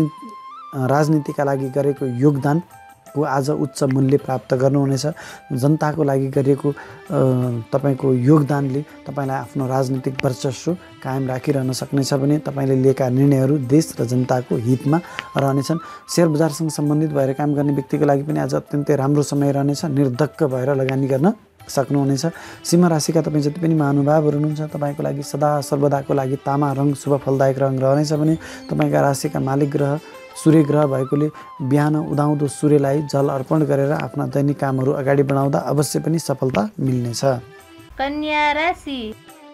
राजनीतिका लागि गरेको योगदानको आज उच्च मूल्य प्राप्त गर्नुहुनेछ। जनताको लागि गरेको तपाईँको योगदानले तपाईँलाई आफ्नो राजनीतिक वर्चस्व कायम राखिरहन सक्नेछ भने तपाईँले लिएका निर्णयहरू देश र जनताको हितमा रहनेछन्। सेयर बजारसँग सम्बन्धित भएर काम गर्ने व्यक्तिको लागि पनि आज अत्यन्तै राम्रो समय रहनेछ। निर्धक्क भएर लगानी गर्न सक्नुहुनेछ। सिंह राशिका तपाईँ जति पनि महानुभावहरू हुनुहुन्छ तपाईँको लागि सदा सर्वदाको लागि तामा रङ शुभ फलदायक रङ रहनेछ भने तपाईँका राशिका मालिक ग्रह सूर्य ग्रह भएकोले बिहान उदाउँदो सूर्यलाई जल अर्पण गरेर आफ्ना दैनिक कामहरू अगाडि बढाउँदा अवश्य पनि सफलता मिल्नेछ। कन्या राशि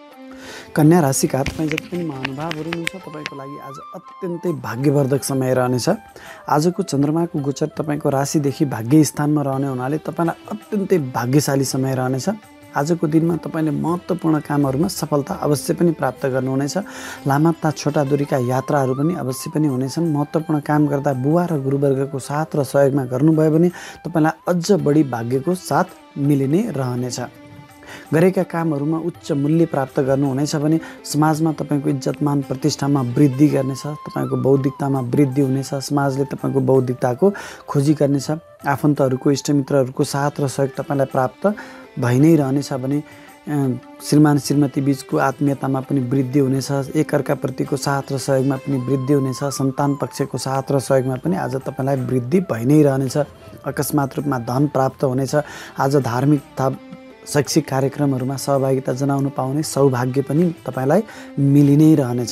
कन्या राशिका तपाईँ जति पनि महानुभावहरू हुनुहुन्छ तपाईँको लागि आज अत्यन्तै भाग्यवर्धक समय रहनेछ। आजको चन्द्रमाको गोचर तपाईँको राशिदेखि भाग्य स्थानमा रहने हुनाले तपाईँलाई अत्यन्तै भाग्यशाली समय रहनेछ। आजको दिनमा तपाईँले महत्त्वपूर्ण कामहरूमा सफलता अवश्य पनि प्राप्त गर्नुहुनेछ। लामा तथा छोटा दूरीका यात्राहरू पनि अवश्य पनि हुनेछन्। महत्त्वपूर्ण काम गर्दा बुवा र गुरुवर्गको साथ र सहयोगमा गर्नुभयो भने तपाईँलाई अझ बढी भाग्यको साथ मिलि नै रहनेछ। गरेका कामहरूमा उच्च मूल्य प्राप्त गर्नुहुनेछ भने समाजमा तपाईँको इज्जतमान प्रतिष्ठामा वृद्धि गर्नेछ। तपाईँको बौद्धिकतामा वृद्धि हुनेछ। समाजले तपाईँको बौद्धिकताको खोजी गर्नेछ। आफन्तहरूको इष्टमित्रहरूको साथ र सहयोग तपाईँलाई प्राप्त भइ नै रहनेछ भने श्रीमान श्रीमती बीचको आत्मीयतामा पनि वृद्धि हुनेछ। एकअर्काप्रतिको साथ र सहयोगमा पनि वृद्धि हुनेछ। सन्तान पक्षको साथ र सहयोगमा पनि आज तपाईँलाई वृद्धि भइ नै रहनेछ। अकस्मात रूपमा धन प्राप्त हुनेछ। आज धार्मिक तथा शैक्षिक कार्यक्रमहरूमा सहभागिता जनाउन पाउने सौभाग्य पनि तपाईँलाई मिलि नै रहनेछ।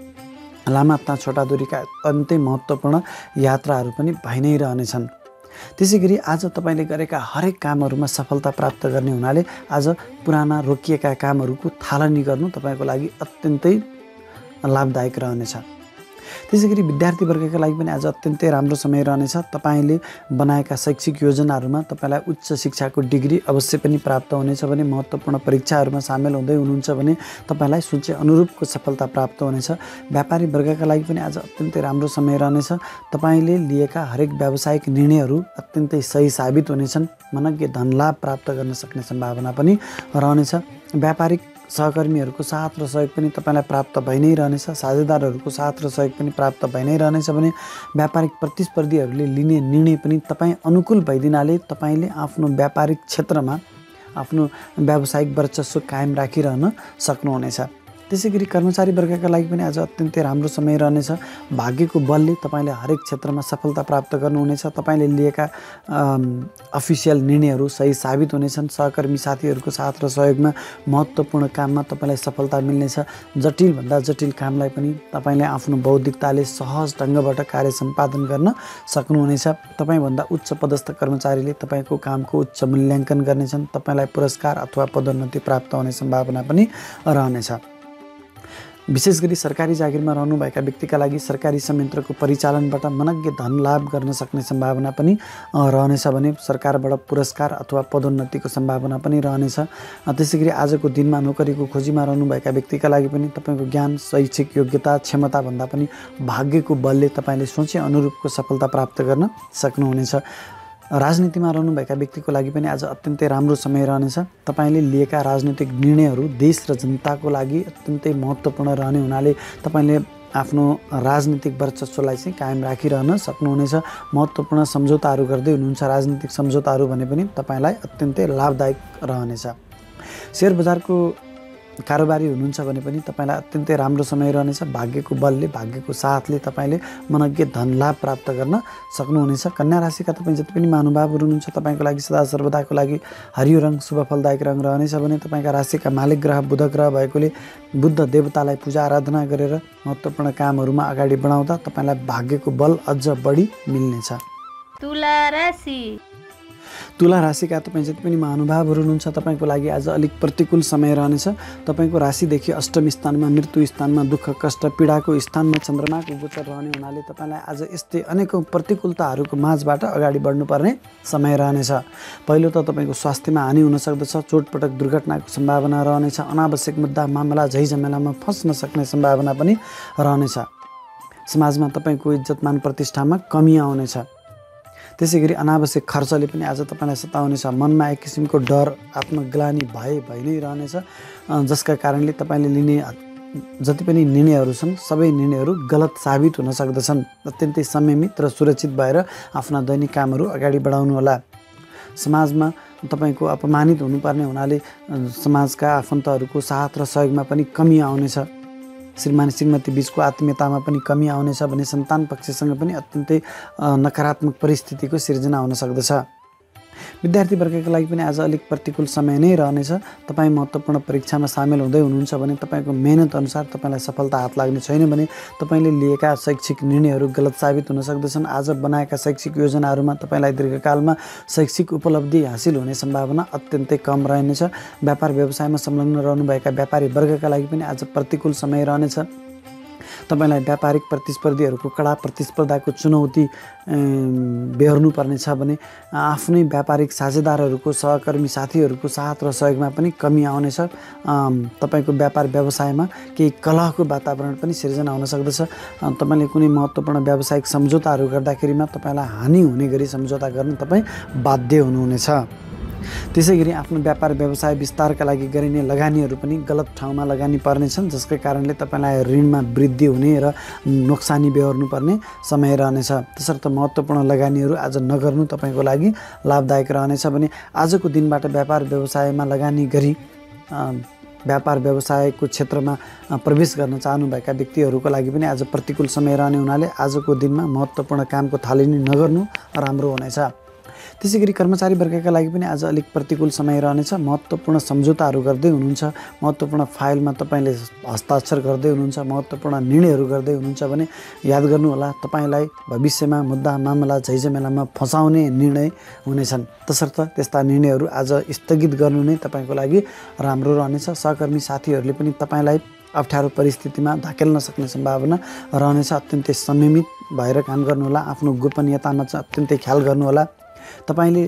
लामा तथा छोटा दूरीका अत्यन्तै महत्त्वपूर्ण यात्राहरू पनि भइ नै रहनेछन्। त्यसैगरी आज तपाईँले गरेका हरेक कामहरूमा सफलता प्राप्त गर्ने हुनाले आज पुराना रोकिएका कामहरूको थालनी गर्नु तपाईँको लागि अत्यन्तै लाभदायक रहनेछ। त्यसैगरी विद्यार्थीवर्गका लागि पनि आज अत्यन्तै राम्रो समय रहनेछ। तपाईँले बनाएका शैक्षिक योजनाहरूमा तपाईँलाई उच्च शिक्षाको डिग्री अवश्य पनि प्राप्त हुनेछ भने महत्त्वपूर्ण परीक्षाहरूमा सामेल हुँदै हुनुहुन्छ भने तपाईँलाई सोचे अनुरूपको सफलता प्राप्त हुनेछ। व्यापारी वर्गका लागि पनि आज अत्यन्तै राम्रो समय रहनेछ। तपाईँले लिएका हरेक व्यावसायिक निर्णयहरू अत्यन्तै सही साबित हुनेछन्। मनज्ञ धनलाभ प्राप्त गर्न सक्ने सम्भावना पनि रहनेछ। व्यापारिक सहकर्मीहरूको साथ र सहयोग पनि तपाईँलाई प्राप्त भइ नै रहनेछ। साझेदारहरूको साथ र सहयोग पनि प्राप्त भइ नै रहनेछ भने व्यापारिक प्रतिस्पर्धीहरूले लिने निर्णय पनि तपाईँ अनुकूल भइदिनाले तपाईँले आफ्नो व्यापारिक क्षेत्रमा आफ्नो व्यावसायिक वर्चस्व कायम राखिरहन सक्नुहुनेछ। त्यसै गरी कर्मचारी वर्गका लागि पनि आज अत्यन्तै राम्रो समय रहनेछ। भाग्यको बलले तपाईँले हरेक क्षेत्रमा सफलता प्राप्त गर्नुहुनेछ। तपाईँले लिएका अफिसियल निर्णयहरू सही साबित हुनेछन्। सहकर्मी साथीहरूको साथ र सहयोगमा महत्त्वपूर्ण काममा तपाईँलाई सफलता मिल्नेछ। जटिलभन्दा जटिल कामलाई पनि तपाईँले आफ्नो बौद्धिकताले सहज ढङ्गबाट कार्य सम्पादन गर्न सक्नुहुनेछ। तपाईँभन्दा उच्च पदस्थ कर्मचारीले तपाईँको कामको उच्च मूल्याङ्कन गर्नेछन्। तपाईँलाई पुरस्कार अथवा पदोन्नति प्राप्त हुने सम्भावना पनि रहनेछ। विशेष गरी सरकारी जागिरमा रहनुभएका व्यक्तिका लागि सरकारी संयन्त्रको परिचालनबाट मनग्य धन लाभ गर्न सक्ने सम्भावना पनि रहनेछ भने सरकारबाट पुरस्कार अथवा पदोन्नतिको सम्भावना पनि रहनेछ। त्यसै गरी आजको दिनमा नोकरीको खोजीमा रहनुभएका व्यक्तिका लागि पनि तपाईँको ज्ञान, शैक्षिक योग्यता, क्षमताभन्दा पनि भाग्यको बलले तपाईँले सोचे अनुरूपको सफलता प्राप्त गर्न सक्नुहुनेछ। राजनीतिमा रहनुभएका व्यक्तिको लागि पनि आज अत्यन्तै राम्रो समय रहनेछ। तपाईँले लिएका राजनीतिक निर्णयहरू देश र जनताको लागि अत्यन्तै महत्त्वपूर्ण रहने हुनाले तपाईँले आफ्नो राजनीतिक वर्चस्वलाई चाहिँ कायम राखिरहन सक्नुहुनेछ। महत्त्वपूर्ण सम्झौताहरू गर्दै हुनुहुन्छ। राजनीतिक सम्झौताहरू भने पनि तपाईँलाई अत्यन्तै लाभदायक रहनेछ। सेयर बजारको कारोबारी हुनुहुन्छ भने पनि तपाईँलाई अत्यन्तै राम्रो समय रहनेछ। भाग्यको बलले, भाग्यको साथले तपाईँले मनग्य धन लाभ प्राप्त गर्न सक्नुहुनेछ। कन्या राशिका तपाईँ जति पनि महानुभावहरू हुनुहुन्छ तपाईँको लागि सदा सर्वदाको लागि हरियो रङ शुभ फलदायक रङ रहनेछ भने तपाईँका राशिका मालिक ग्रह बुध ग्रह भएकोले बुद्ध देवतालाई पूजा आराधना गरेर महत्त्वपूर्ण कामहरूमा अगाडि बढाउँदा तपाईँलाई भाग्यको बल अझ बढी मिल्नेछ। तुला राशि तुला राशिका तपाईँ जति पनि महानुभावहरू हुनुहुन्छ तपाईँको लागि आज अलिक प्रतिकूल समय रहनेछ। तपाईँको राशिदेखि अष्टम स्थानमा, मृत्यु स्थानमा, दुःख कष्ट पीडाको स्थानमा चन्द्रमाको गोचर रहने हुनाले तपाईँलाई आज यस्तै अनेकौँ प्रतिकूलताहरूको माझबाट अगाडि बढ्नुपर्ने समय रहनेछ। पहिलो त तपाईँको स्वास्थ्यमा हानि हुन सक्दछ। चोटपटक दुर्घटनाको सम्भावना रहनेछ। अनावश्यक मुद्दा मामला झैझमेलामा फस्न सक्ने सम्भावना पनि रहनेछ। समाजमा तपाईँको इज्जत मान प्रतिष्ठामा कमी आउनेछ। त्यसै गरी अनावश्यक खर्चले पनि आज तपाईँलाई सताउनेछ। मनमा एक किसिमको डर, आत्मग्लानी भए नै रहनेछ, जसका कारणले तपाईँले लिने जति पनि निर्णयहरू छन् सबै निर्णयहरू गलत साबित हुन सक्दछन्। अत्यन्तै संयमित र सुरक्षित भएर आफ्ना दैनिक कामहरू अगाडि बढाउनुहोला। समाजमा तपाईँको अपमानित हुनुपर्ने हुनाले समाजका आफन्तहरूको साथ र सहयोगमा पनि कमी आउनेछ। श्रीमान श्रीमती बीचको आत्मीयतामा पनि कमी आउनेछ भने सन्तान पक्षसँग पनि अत्यन्तै नकारात्मक परिस्थितिको सिर्जना हुन सक्दछ। विद्यार्थी वर्गका लागि पनि आज अलिक प्रतिकूल समय नै रहनेछ। तपाईँ महत्त्वपूर्ण परीक्षामा सामेल हुँदै हुनुहुन्छ भने तपाईँको मेहनत अनुसार तपाईँलाई सफलता हात लाग्ने छैन भने तपाईँले लिएका शैक्षिक निर्णयहरू गलत साबित हुन सक्दछन्। आज बनाएका शैक्षिक योजनाहरूमा तपाईँलाई दीर्घकालमा शैक्षिक उपलब्धि हासिल हुने सम्भावना अत्यन्तै कम रहनेछ। व्यापार व्यवसायमा संलग्न रहनुभएका व्यापारी वर्गका लागि पनि आज प्रतिकूल समय रहनेछ। तपाईँलाई व्यापारिक प्रतिस्पर्धीहरूको कडा प्रतिस्पर्धाको चुनौती बेहोर्नु पर्नेछ भने आफ्नै व्यापारिक साझेदारहरूको, सहकर्मी साथीहरूको साथ र सहयोगमा पनि कमी आउनेछ। तपाईँको व्यापार व्यवसायमा केही कलहको वातावरण पनि सिर्जना हुन सक्दछ। तपाईँले कुनै महत्त्वपूर्ण व्यावसायिक सम्झौताहरू गर्दाखेरिमा तपाईँलाई हानि हुने गरी सम्झौता गर्न तपाईँ बाध्य हुनुहुनेछ। त्यसै गरी आफ्नो व्यापार व्यवसाय विस्तारका लागि गरिने लगानीहरू पनि गलत ठाउँमा लगानी पर्नेछन्, जसकै कारणले तपाईँलाई ऋणमा वृद्धि हुने र नोक्सानी बेहोर्नु पर्ने समय रहनेछ। त्यसर्थ महत्त्वपूर्ण लगानीहरू आज नगर्नु तपाईँको लागि लाभदायक रहनेछ भने आजको दिनबाट व्यापार व्यवसायमा लगानी गरी व्यापार व्यवसायको क्षेत्रमा प्रवेश गर्न चाहनुभएका व्यक्तिहरूको लागि पनि आज प्रतिकूल समय रहने हुनाले आजको दिनमा महत्त्वपूर्ण कामको थालनी नगर्नु राम्रो हुनेछ। त्यसै गरी कर्मचारी वर्गका लागि पनि आज अलिक प्रतिकूल समय रहनेछ। महत्त्वपूर्ण सम्झौताहरू गर्दै हुनुहुन्छ, महत्त्वपूर्ण फाइलमा तपाईँले हस्ताक्षर गर्दै हुनुहुन्छ, महत्त्वपूर्ण निर्णयहरू गर्दै हुनुहुन्छ भने याद गर्नुहोला तपाईँलाई भविष्यमा मुद्दा मामला झैझमेलामा फसाउने निर्णय हुनेछन्। तसर्थ त्यस्ता निर्णयहरू आज स्थगित गर्नु नै तपाईँको लागि राम्रो रहनेछ। सहकर्मी साथीहरूले पनि तपाईँलाई अप्ठ्यारो परिस्थितिमा धकेल्न सक्ने सम्भावना रहनेछ। अत्यन्तै संयमित भएर काम गर्नुहोला। आफ्नो गोपनीयतामा चाहिँ अत्यन्तै ख्याल गर्नुहोला। तपाईँले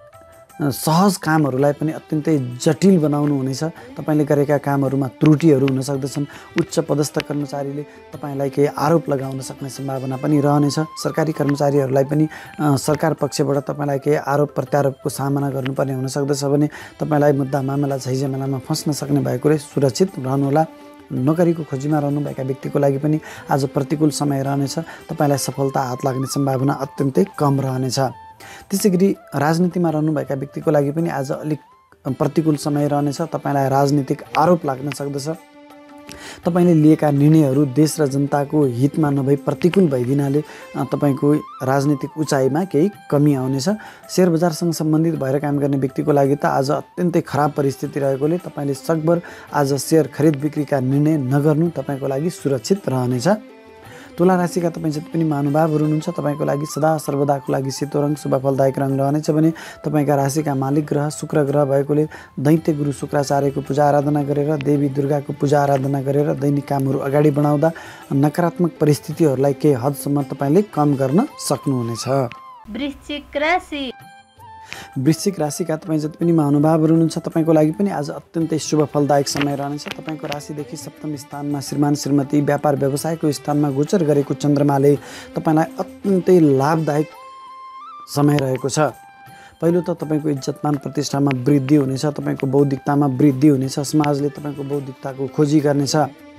सहज कामहरूलाई पनि अत्यन्तै जटिल बनाउनु हुनेछ। तपाईँले गरेका कामहरूमा त्रुटिहरू हुन सक्दछन्। उच्च पदस्थ कर्मचारीले तपाईँलाई केही आरोप लगाउन सक्ने सम्भावना पनि रहनेछ। सरकारी कर्मचारीहरूलाई पनि सरकार पक्षबाट तपाईँलाई केही आरोप प्रत्यारोपको सामना गर्नुपर्ने हुन सक्दछ भने तपाईँलाई मुद्दा मामला झैझमेलामा फस्न सक्ने भएकोले सुरक्षित रहनुहोला। नोकरीको खोजीमा रहनुभएका व्यक्तिको लागि पनि आज प्रतिकूल समय रहनेछ। तपाईँलाई सफलता हात लाग्ने सम्भावना अत्यन्तै कम रहनेछ। त्यसै गरी राजनीतिमा रहनुभएका व्यक्तिको लागि पनि आज अलिक प्रतिकूल समय रहनेछ। तपाईँलाई राजनीतिक आरोप लाग्न सक्दछ। तपाईँले लिएका निर्णयहरू देश र जनताको हितमा नभई प्रतिकूल भइदिनाले तपाईँको राजनीतिक उचाइमा केही कमी आउनेछ। सेयर बजारसँग सम्बन्धित भएर काम गर्ने व्यक्तिको लागि त आज अत्यन्तै खराब परिस्थिति रहेकोले तपाईँले सकभर आज सेयर खरिद बिक्रीका निर्णय नगर्नु तपाईँको लागि सुरक्षित रहनेछ। तुला राशिका तपाईँ जति पनि महानुभावहरू हुनुहुन्छ तपाईँको लागि सदा सर्वदाको लागि सेतो रङ शुभ फलदायक रङ रहनेछ भने तपाईँका राशिका मालिक ग्रह शुक्र ग्रह भएकोले दैत्य गुरु शुक्राचार्यको पूजा आराधना गरेर देवी दुर्गाको पूजा आराधना गरेर दैनिक कामहरू अगाडि बढाउँदा नकारात्मक परिस्थितिहरूलाई केही हदसम्म तपाईँले कम गर्न सक्नुहुनेछ। वृश्चिक राशि वृश्चिक राशिका तपाईँ जति पनि महानुभावहरू हुनुहुन्छ तपाईँको लागि पनि आज अत्यन्तै शुभ फलदायक समय रहनेछ। तपाईँको राशिदेखि सप्तम स्थानमा श्रीमान श्रीमती व्यापार व्यवसायको स्थानमा गोचर गरेको चन्द्रमाले तपाईँलाई अत्यन्तै लाभदायक समय रहेको छ। पहिलो त तपाईँको इज्जतमान प्रतिष्ठामा वृद्धि हुनेछ, तपाईँको बौद्धिकतामा वृद्धि हुनेछ, समाजले तपाईँको बौद्धिकताको खोजी गर्नेछ,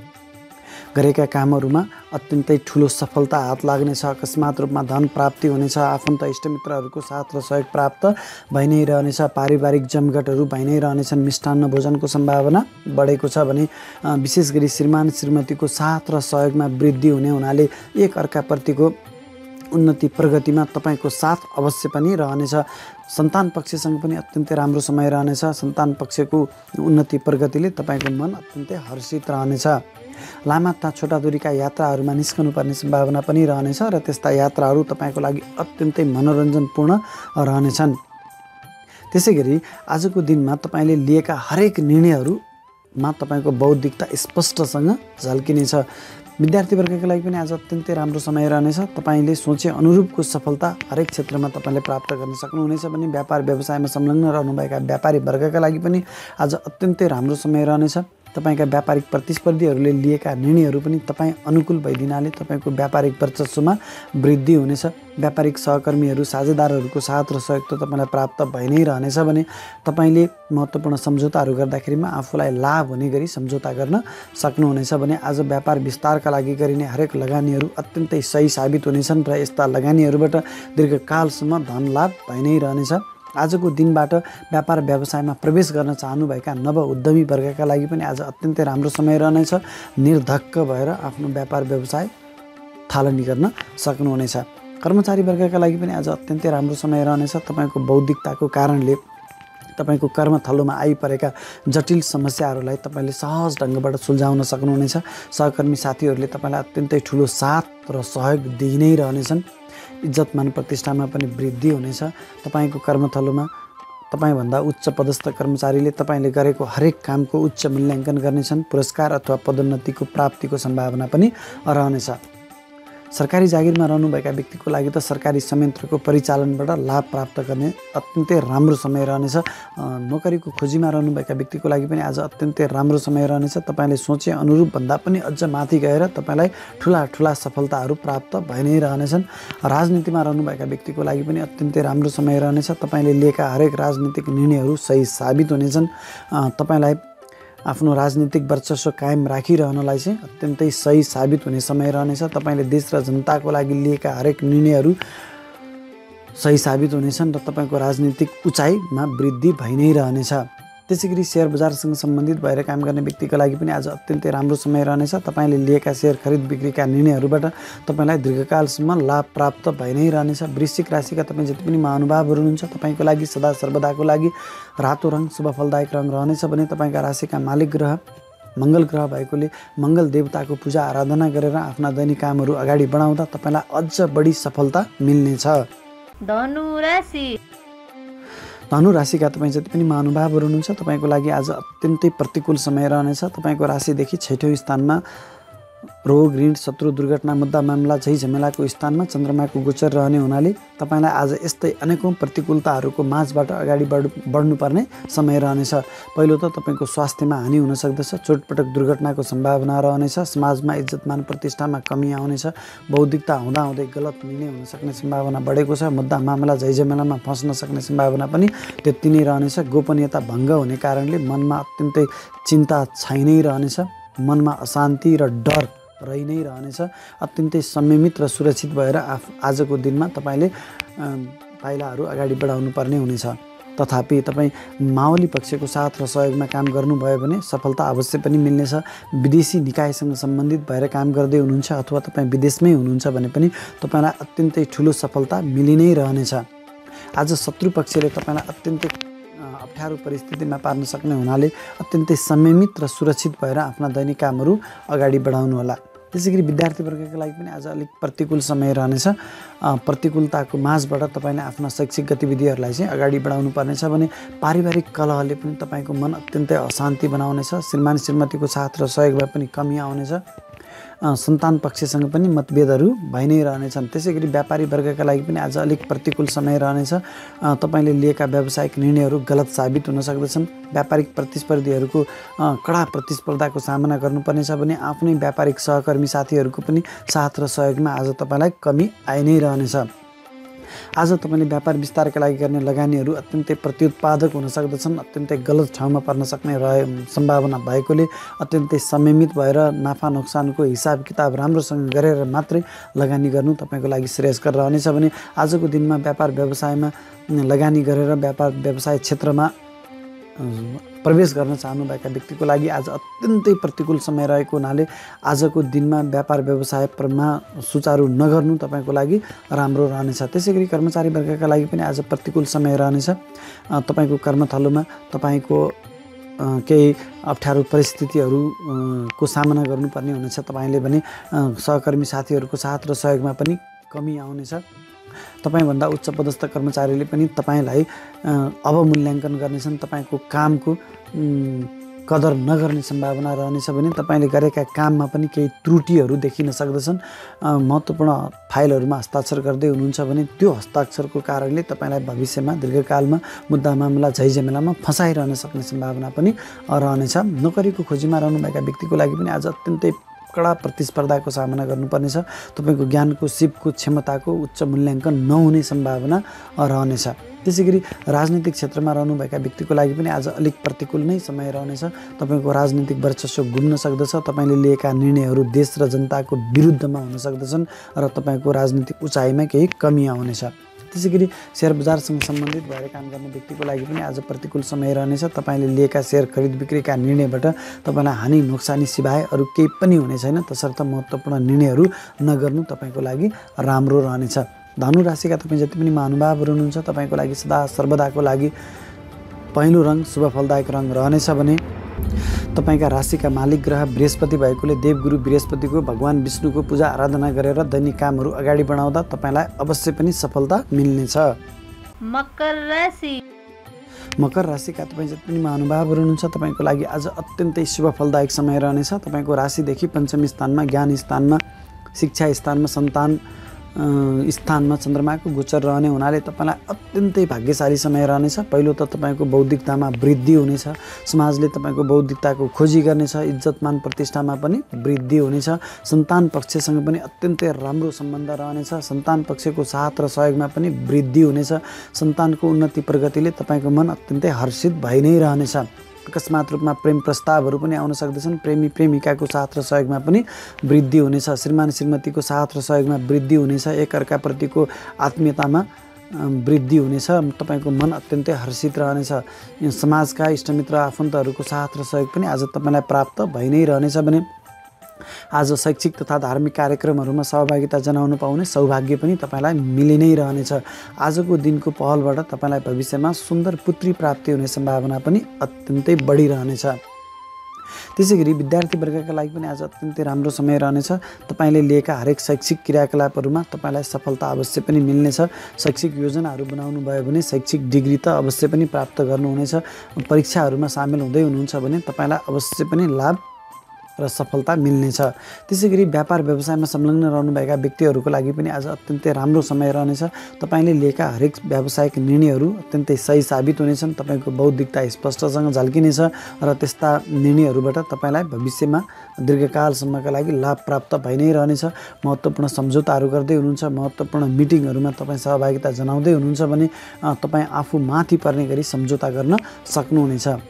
गरेका कामहरूमा अत्यन्तै ठुलो सफलता हात लाग्नेछ, अकस्मात रूपमा धन प्राप्ति हुनेछ, आफन्त इष्टमित्रहरूको साथ र सहयोग प्राप्त भइ नै रहनेछ, पारिवारिक जमघटहरू भइ नै रहनेछन्, मिष्टान्न भोजनको सम्भावना बढेको छ भने विशेष गरी श्रीमान श्रीमतीको साथ र सहयोगमा वृद्धि हुने हुनाले एक अर्काप्रतिको उन्नति प्रगतिमा तपाईँको साथ अवश्य पनि रहनेछ। सन्तान पक्षसँग पनि अत्यन्तै राम्रो समय रहनेछ। सन्तान पक्षको उन्नति प्रगतिले तपाईँको मन अत्यन्तै हर्षित रहनेछ। लामा तथा छोटा दूरीका यात्राहरूमा निस्कनुपर्ने सम्भावना पनि रहनेछ र त्यस्ता यात्राहरू तपाईँको लागि अत्यन्तै मनोरञ्जनपूर्ण रहनेछन्। त्यसै गरी आजको दिनमा तपाईँले लिएका हरेक निर्णयहरूमा तपाईँको बौद्धिकता स्पष्टसँग झल्किनेछ। विद्यार्थी वर्गका लागि पनि आज अत्यन्तै राम्रो समय रहनेछ। तपाईँले सोचे अनुरूपको सफलता हरेक क्षेत्रमा तपाईँले प्राप्त गर्न सक्नुहुनेछ भने व्यापार व्यवसायमा संलग्न रहनुभएका व्यापारी वर्गका लागि पनि आज अत्यन्तै राम्रो समय रहनेछ। तपाईँका व्यापारिक प्रतिस्पर्धीहरूले लिएका निर्णयहरू पनि तपाईँ अनुकूल भइदिनाले तपाईँको व्यापारिक वर्चस्वमा वृद्धि हुनेछ। व्यापारिक सहकर्मीहरू साझेदारहरूको साथ र सहयोग त तपाईँलाई प्राप्त भइ नै रहनेछ भने तपाईँले महत्त्वपूर्ण सम्झौताहरू गर्दाखेरिमा आफूलाई लाभ हुने गरी सम्झौता गर्न सक्नुहुनेछ भने आज व्यापार विस्तारका लागि गरिने हरेक लगानीहरू अत्यन्तै सही साबित हुनेछन् र यस्ता लगानीहरूबाट दीर्घकालसम्म धन लाभ भइ नै रहनेछ। आजको दिनबाट व्यापार व्यवसायमा प्रवेश गर्न चाहनुभएका नव उद्यमी वर्गका लागि पनि आज अत्यन्तै राम्रो समय रहनेछ। निर्धक्क भएर आफ्नो व्यापार व्यवसाय थालनी गर्न सक्नुहुनेछ। कर्मचारी वर्गका लागि पनि आज अत्यन्तै राम्रो समय रहनेछ। तपाईँको बौद्धिकताको कारणले तपाईँको कर्मथलोमा आइपरेका जटिल समस्याहरूलाई तपाईँले सहज ढङ्गबाट सुल्झाउन सक्नुहुनेछ। सहकर्मी साथीहरूले तपाईँलाई अत्यन्तै ठुलो साथ र सहयोग दिइ नै रहनेछन्। इज्जतमान प्रतिष्ठामा पनि वृद्धि हुनेछ। तपाईँको कर्मथलोमा तपाईँभन्दा उच्च पदस्थ कर्मचारीले तपाईँले गरेको हरेक कामको उच्च मूल्याङ्कन गर्नेछन्। पुरस्कार अथवा पदोन्नतिको प्राप्तिको सम्भावना पनि रहनेछ। सरकारी जागिरमा रहनुभएका व्यक्तिको लागि त सरकारी संयन्त्रको परिचालनबाट लाभ प्राप्त गर्ने अत्यन्तै राम्रो समय रहनेछ। नोकरीको खोजीमा रहनुभएका व्यक्तिको लागि पनि आज अत्यन्तै राम्रो समय रहनेछ। तपाईँले सोचे अनुरूप भन्दा पनि अझ माथि गएर तपाईँलाई ठुला ठुला सफलताहरू प्राप्त भइ नै रहनेछन्। राजनीतिमा रहनुभएका व्यक्तिको लागि पनि अत्यन्तै राम्रो समय रहनेछ। तपाईँले लिएका हरेक राजनीतिक निर्णयहरू सही साबित हुनेछन्। तपाईँलाई आफ्नो राजनीतिक वर्चस्व कायम राखिरहनलाई चाहिँ अत्यन्तै सही साबित हुने समय रहनेछ। तपाईँले देश र जनताको लागि लिएका हरेक निर्णयहरू सही साबित हुनेछन् र तपाईँको राजनीतिक उचाइमा वृद्धि भइ नै रहनेछ। त्यसै गरी सेयर बजारसँग सम्बन्धित भएर काम गर्ने व्यक्तिका लागि पनि आज अत्यन्तै राम्रो समय रहनेछ। तपाईँले लिएका सेयर खरिद बिक्रीका निर्णयहरूबाट तपाईँलाई दीर्घकालसम्म लाभ प्राप्त भइ नै रहनेछ। वृश्चिक राशिका तपाईँ जति पनि महानुभावहरू हुनुहुन्छ तपाईँको लागि सदा सर्वदाको लागि रातो रङ शुभ फलदायक रङ रहनेछ भने तपाईँका राशिका मालिक ग्रह मङ्गल ग्रह भएकोले मङ्गल देवताको पूजा आराधना गरेर आफ्ना दैनिक कामहरू अगाडि बढाउँदा तपाईँलाई अझ बढी सफलता मिल्नेछ। धनु राशि धनु राशिका तपाईँ जति पनि महानुभावहरू हुनुहुन्छ तपाईँको लागि आज अत्यन्तै प्रतिकूल समय रहनेछ। तपाईँको राशिदेखि 6औँ स्थानमा रोग ऋण शत्रु दुर्घटना मुद्दा मामला झै झमेलाको स्थानमा चन्द्रमाको गोचर रहने हुनाले तपाईँलाई आज यस्तै अनेकौँ प्रतिकूलताहरूको माझबाट अगाडि बढ्नुपर्ने समय रहनेछ। पहिलो त तपाईँको स्वास्थ्यमा हानि हुन सक्दछ। चोटपटक दुर्घटनाको सम्भावना रहनेछ। समाजमा इज्जतमान प्रतिष्ठामा कमी आउनेछ। बौद्धिकता हुँदाहुँदै गलत निर्णय हुन सक्ने सम्भावना बढेको छ। मुद्दा मामला झै झमेलामा फस्न सक्ने सम्भावना पनि त्यति नै रहनेछ। गोपनीयता भङ्ग हुने कारणले मनमा अत्यन्तै चिन्ता छाइ नै रहनेछ। मनमा अशान्ति र डर रहि नै रहनेछ। अत्यन्तै संयमित र सुरक्षित भएर आजको दिनमा तपाईँले पाइलाहरू अगाडि बढाउनु पर्ने हुनेछ। तथापि तपाईँ माओवादी पक्षको साथ र सहयोगमा काम गर्नुभयो भने सफलता अवश्य पनि मिल्नेछ। विदेशी निकायसँग सम्बन्धित भएर काम गर्दै हुनुहुन्छ अथवा तपाईँ विदेशमै हुनुहुन्छ भने पनि तपाईँलाई अत्यन्तै ठुलो सफलता मिलि नै रहनेछ। आज शत्रु पक्षले तपाईँलाई अत्यन्तै अप्ठ्यारो परिस्थितिमा पार्न सक्ने हुनाले अत्यन्तै संयमित र सुरक्षित भएर आफ्ना दैनिक कामहरू अगाडि बढाउनुहोला। त्यसै गरी विद्यार्थीवर्गका लागि पनि आज अलिक प्रतिकूल समय रहनेछ। प्रतिकूलताको माझबाट तपाईँले आफ्ना शैक्षिक गतिविधिहरूलाई चाहिँ अगाडि बढाउनु पर्नेछ भने पारिवारिक कलहले पनि तपाईँको मन अत्यन्तै अशान्ति बनाउनेछ। श्रीमान श्रीमतीको साथ र सहयोगमा पनि कमी आउनेछ। सन्तान पक्षसँग पनि मतभेदहरू भइ नै रहनेछन्। त्यसै गरी व्यापारी वर्गका लागि पनि आज अलिक प्रतिकूल समय रहनेछ। तपाईँले लिएका व्यावसायिक निर्णयहरू गलत साबित हुन सक्दछन्। व्यापारिक प्रतिस्पर्धीहरूको कडा प्रतिस्पर्धाको सामना गर्नुपर्नेछ भने आफ्नै व्यापारिक सहकर्मी साथीहरूको पनि साथ र सहयोगमा आज तपाईँलाई कमी आइ नै रहनेछ। आज तपाईँले व्यापार विस्तारका लागि गर्ने लगानीहरू अत्यन्तै प्रत्युत्पादक हुन सक्दछन्। अत्यन्तै गलत ठाउँमा पर्न सक्ने सम्भावना भएकोले अत्यन्तै संयमित भएर नाफा नोक्सानको हिसाब किताब राम्रोसँग गरेर मात्रै लगानी गर्नु तपाईँको लागि श्रेयस्कर रहनेछ भने आजको दिनमा व्यापार व्यवसायमा लगानी गरेर व्यापार व्यवसाय क्षेत्रमा प्रवेश गर्न चाहनुभएका व्यक्तिको लागि आज अत्यन्तै प्रतिकूल समय रहेको हुनाले आजको दिनमा व्यापार व्यवसायमा सुचारू नगर्नु तपाईँको लागि राम्रो रहनेछ। त्यसै गरी कर्मचारी वर्गका लागि पनि आज प्रतिकूल समय रहनेछ। तपाईँको कर्मथलोमा तपाईँको केही अप्ठ्यारो परिस्थितिहरूको सामना गर्नुपर्ने हुनेछ। तपाईँले भने सहकर्मी साथीहरूको साथ र सहयोगमा पनि कमी आउनेछ। तपाईँभन्दा उच्च पदस्थ कर्मचारीले पनि तपाईँलाई अवमूल्याङ्कन गर्नेछन्। तपाईँको कामको कदर नगर्ने सम्भावना रहनेछ भने तपाईँले गरेका काममा पनि केही त्रुटिहरू देखिन सक्दछन्। महत्त्वपूर्ण फाइलहरूमा हस्ताक्षर गर्दै हुनुहुन्छ भने त्यो हस्ताक्षरको कारणले तपाईँलाई भविष्यमा दीर्घकालमा मुद्दा मामला झैझमेलामा फसाइरहन सक्ने सम्भावना पनि रहनेछ। नोकरीको खोजीमा रहनुभएका व्यक्तिको लागि पनि आज अत्यन्तै कडा प्रतिस्पर्धाको सामना गर्नुपर्नेछ। तपाईँको ज्ञानको सिपको क्षमताको उच्च मूल्याङ्कन नहुने सम्भावना रहनेछ। त्यसै गरी राजनीतिक क्षेत्रमा रहनुभएका व्यक्तिको लागि पनि आज अलिक प्रतिकूल नै समय रहनेछ। तपाईँको राजनीतिक वर्चस्व गुम्न सक्दछ। तपाईँले लिएका निर्णयहरू देश र जनताको विरुद्धमा हुन सक्दछन् र तपाईँको राजनीतिक उचाइमा केही कमी आउनेछ। त्यसै गरी सेयर बजारसँग सम्बन्धित भएर काम गर्ने व्यक्तिको लागि पनि आज प्रतिकूल समय रहनेछ। तपाईँले लिएका सेयर खरिद बिक्रीका निर्णयबाट तपाईँलाई हानि नोक्सानी सिवाय अरू केही पनि हुने छैन। तसर्थ महत्त्वपूर्ण निर्णयहरू नगर्नु तपाईँको लागि राम्रो रहनेछ। धनु राशिका तपाईँ जति पनि महानुभावहरू हुनुहुन्छ तपाईँको लागि सदा सर्वदाको लागि पहिलो रङ शुभ फलदायक रङ रहनेछ भने तपाईँका राशिका मालिक ग्रह बृहस्पति भएकोले देवगुरु बृहस्पतिको भगवान विष्णुको पूजा आराधना गरेर दैनिक कामहरू अगाडि बढाउँदा तपाईँलाई अवश्य पनि सफलता मिल्नेछ। मकर राशि मकर राशिका तपाईँ जति पनि महानुभावहरू हुनुहुन्छ तपाईँको लागि आज अत्यन्तै शुभ फलदायक समय रहनेछ। तपाईँको राशिदेखि पञ्चमी स्थानमा ज्ञान स्थानमा शिक्षा स्थानमा सन्तान स्थानमा चन्द्रमाको गोचर रहने हुनाले तपाईँलाई अत्यन्तै भाग्यशाली समय रहनेछ। पहिलो त तपाईँको बौद्धिकतामा वृद्धि हुनेछ। समाजले तपाईँको बौद्धिकताको खोजी गर्नेछ। इज्जतमान प्रतिष्ठामा पनि वृद्धि हुनेछ। सन्तान पक्षसँग पनि अत्यन्तै राम्रो सम्बन्ध रहनेछ। सन्तान पक्षको साथ र सहयोगमा पनि वृद्धि हुनेछ। सन्तानको उन्नति प्रगतिले तपाईँको मन अत्यन्तै हर्षित भइ नै रहनेछ। अकस्मात रूपमा प्रेम प्रस्तावहरू पनि आउन सक्दछन्। प्रेमी प्रेमिकाको साथ र सहयोगमा पनि वृद्धि हुनेछ। श्रीमान श्रीमतीको साथ र सहयोगमा वृद्धि हुनेछ। एकअर्काप्रतिको आत्मीयतामा वृद्धि हुनेछ। तपाईँको मन अत्यन्तै हर्षित रहनेछ। समाजका इष्टमित्र आफन्तहरूको साथ र सहयोग पनि आज तपाईँलाई प्राप्त भइ नै रहनेछ भने आज शैक्षिक तथा धार्मिक कार्यक्रमहरूमा सहभागिता जनाउनु पाउने सौभाग्य पनि तपाईँलाई मिलि नै रहनेछ। आजको दिनको पहलबाट तपाईँलाई भविष्यमा सुन्दर पुत्री प्राप्ति हुने सम्भावना पनि अत्यन्तै बढिरहनेछ। त्यसै गरी विद्यार्थी वर्गका लागि पनि आज अत्यन्तै राम्रो समय रहनेछ। तपाईँले लिएका हरेक शैक्षिक क्रियाकलापहरूमा तपाईँलाई सफलता अवश्य पनि मिल्नेछ। शैक्षिक योजनाहरू बनाउनु भयो भने शैक्षिक डिग्री त अवश्य पनि प्राप्त गर्नुहुनेछ। परीक्षाहरूमा सामेल हुँदै हुनुहुन्छ भने तपाईँलाई अवश्य पनि लाभ र सफलता मिल्नेछ। त्यसै गरी व्यापार व्यवसायमा संलग्न रहनुभएका व्यक्तिहरूको लागि पनि आज अत्यन्तै राम्रो समय रहनेछ। तपाईँले लिएका हरेक व्यावसायिक निर्णयहरू अत्यन्तै सही साबित हुनेछन्। तपाईँको बौद्धिकता स्पष्टसँग झल्किनेछ र त्यस्ता निर्णयहरूबाट तपाईँलाई भविष्यमा दीर्घकालसम्मका लागि लाभ प्राप्त भइ नै रहनेछ। महत्त्वपूर्ण सम्झौताहरू गर्दै हुनुहुन्छ। महत्त्वपूर्ण मिटिङहरूमा तपाईँ सहभागिता जनाउँदै हुनुहुन्छ भने तपाईँ आफू माथि पर्ने गरी सम्झौता गर्न सक्नुहुनेछ।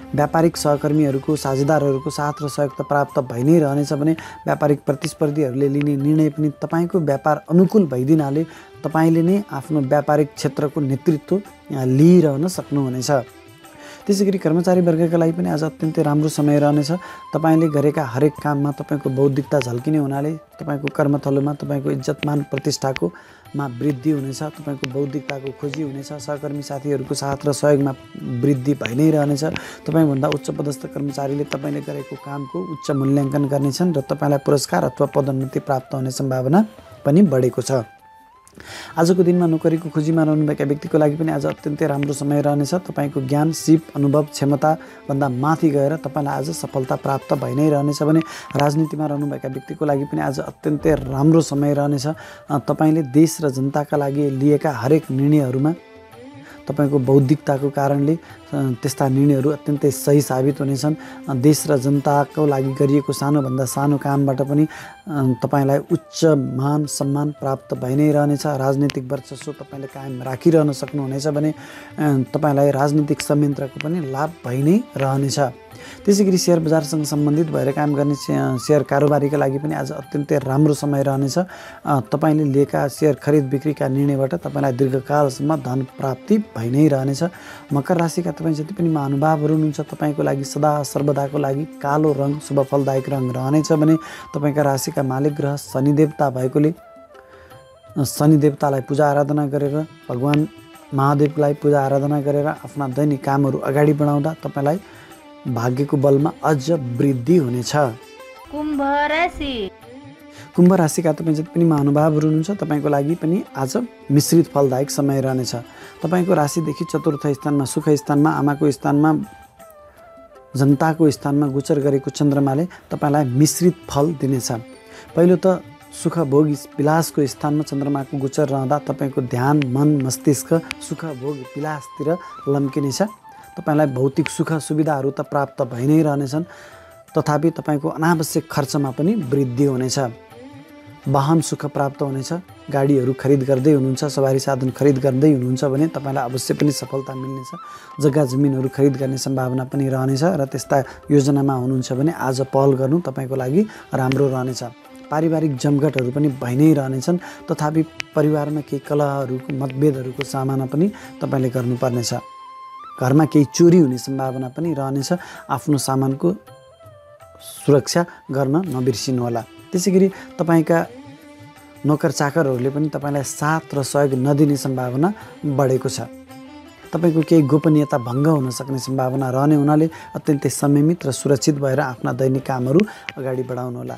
व्यापारिक सहकर्मीहरूको साझेदारहरूको साथ र सहयोग त प्राप्त भइ नै रहनेछ भने व्यापारिक प्रतिस्पर्धीहरूले लिने निर्णय पनि तपाईँको व्यापार अनुकूल भइदिनाले तपाईँले नै आफ्नो व्यापारिक क्षेत्रको नेतृत्व लिइरहन सक्नुहुनेछ। त्यसै गरी कर्मचारी वर्गका लागि पनि आज अत्यन्तै राम्रो समय रहनेछ। तपाईँले गरेका हरेक काममा तपाईँको बौद्धिकता झल्किने हुनाले तपाईँको कर्मथलोमा तपाईँको इज्जतमान प्रतिष्ठाकोमा वृद्धि हुनेछ। तपाईँको बौद्धिकताको खोजी हुनेछ। सहकर्मी साथीहरूको साथ र सहयोगमा वृद्धि भइ नै रहनेछ। तपाईँभन्दा उच्च पदस्थ कर्मचारीले तपाईँले गरेको कामको उच्च मूल्याङ्कन गर्नेछन् र तपाईँलाई पुरस्कार अथवा पदोन्नति प्राप्त हुने सम्भावना पनि बढेको छ। आजको दिनमा नोकरीको खोजीमा रहनुभएका व्यक्तिको लागि पनि आज अत्यन्तै राम्रो समय रहनेछ। तपाईँको ज्ञान, सिप, अनुभव, क्षमताभन्दा माथि गएर तपाईँलाई आज सफलता प्राप्त भइ नै रहनेछ भने राजनीतिमा रहनुभएका व्यक्तिको लागि पनि आज अत्यन्तै राम्रो समय रहनेछ। तपाईँले देश र जनताका लागि लिएका हरेक निर्णयहरूमा तपाईँको बौद्धिकताको कारणले त्यस्ता निर्णयहरू अत्यन्तै सही साबित हुनेछन्। देश र जनताको लागि गरिएको सानोभन्दा सानो कामबाट पनि तपाईँलाई उच्च मान सम्मान प्राप्त भइ नै रहनेछ। राजनीतिक वर्चस्व तपाईँले कायम राखिरहन सक्नुहुनेछ भने तपाईँलाई राजनीतिक संयन्त्रको पनि लाभ भइ नै रहनेछ। त्यसै गरी सेयर बजारसँग सम्बन्धित भएर काम गर्ने सेयर कारोबारीका लागि पनि आज अत्यन्तै राम्रो समय रहनेछ। तपाईँले लिएका सेयर खरिद बिक्रीका निर्णयबाट तपाईँलाई दीर्घकालसम्म धन प्राप्ति भइ नै रहनेछ। मकर राशिका तपाईँ जति पनि महानुभावहरू हुनुहुन्छ तपाईँको लागि सदा सर्वदाको लागि कालो रङ शुभ फलदायक रङ रहनेछ भने तपाईँका राशिका मालिक ग्रह शनि देवता भएकोले शनि देवतालाई पूजा आराधना गरेर भगवान महादेवलाई पूजा आराधना गरेर आफ्ना दैनिक कामहरू अगाडि बढाउँदा तपाईँलाई भाग्यको बलमा अझ वृद्धि हुनेछ। कुम्भ राशि कुम्भ राशिका तपाईँ जति पनि महानुभावहरू हुनुहुन्छ तपाईँको लागि पनि आज मिश्रित फलदायक समय रहनेछ। तपाईँको राशिदेखि चतुर्थ स्थानमा सुख स्थानमा आमाको स्थानमा जनताको स्थानमा गोचर गरेको चन्द्रमाले तपाईँलाई मिश्रित फल दिनेछ। पहिलो त सुख भोग विलासको स्थानमा चन्द्रमाको गोचर रहँदा तपाईँको ध्यान, मन, मस्तिष्क सुख भोग विलासतिर लम्किनेछ। तपाईँलाई भौतिक सुख सुविधाहरू त प्राप्त भइ नै रहनेछन्, तथापि तपाईँको अनावश्यक खर्चमा पनि वृद्धि हुनेछ। वाहन सुख प्राप्त हुनेछ। गाडीहरू खरिद गर्दै हुनुहुन्छ, सवारी साधन खरिद गर्दै हुनुहुन्छ भने तपाईँलाई अवश्य पनि सफलता मिल्नेछ। जग्गा जमिनहरू खरिद गर्ने सम्भावना पनि रहनेछ र त्यस्ता योजनामा हुनुहुन्छ भने आज पहल गर्नु तपाईँको लागि राम्रो रहनेछ। पारिवारिक जमघटहरू पनि भइ नै रहनेछन्, तथापि परिवारमा केही कलहहरूको मतभेदहरूको सामना पनि तपाईँले गर्नुपर्नेछ। घरमा केही चोरी हुने सम्भावना पनि रहनेछ। आफ्नो सामानको सुरक्षा गर्न नबिर्सिनुहोला। त्यसै गरी तपाईँका नोकर चाकरहरूले पनि तपाईँलाई साथ र सहयोग नदिने सम्भावना बढेको छ। तपाईँको केही गोपनीयता भङ्ग हुन सक्ने सम्भावना रहने हुनाले अत्यन्तै संयमित र सुरक्षित भएर आफ्ना दैनिक कामहरू अगाडि बढाउनुहोला।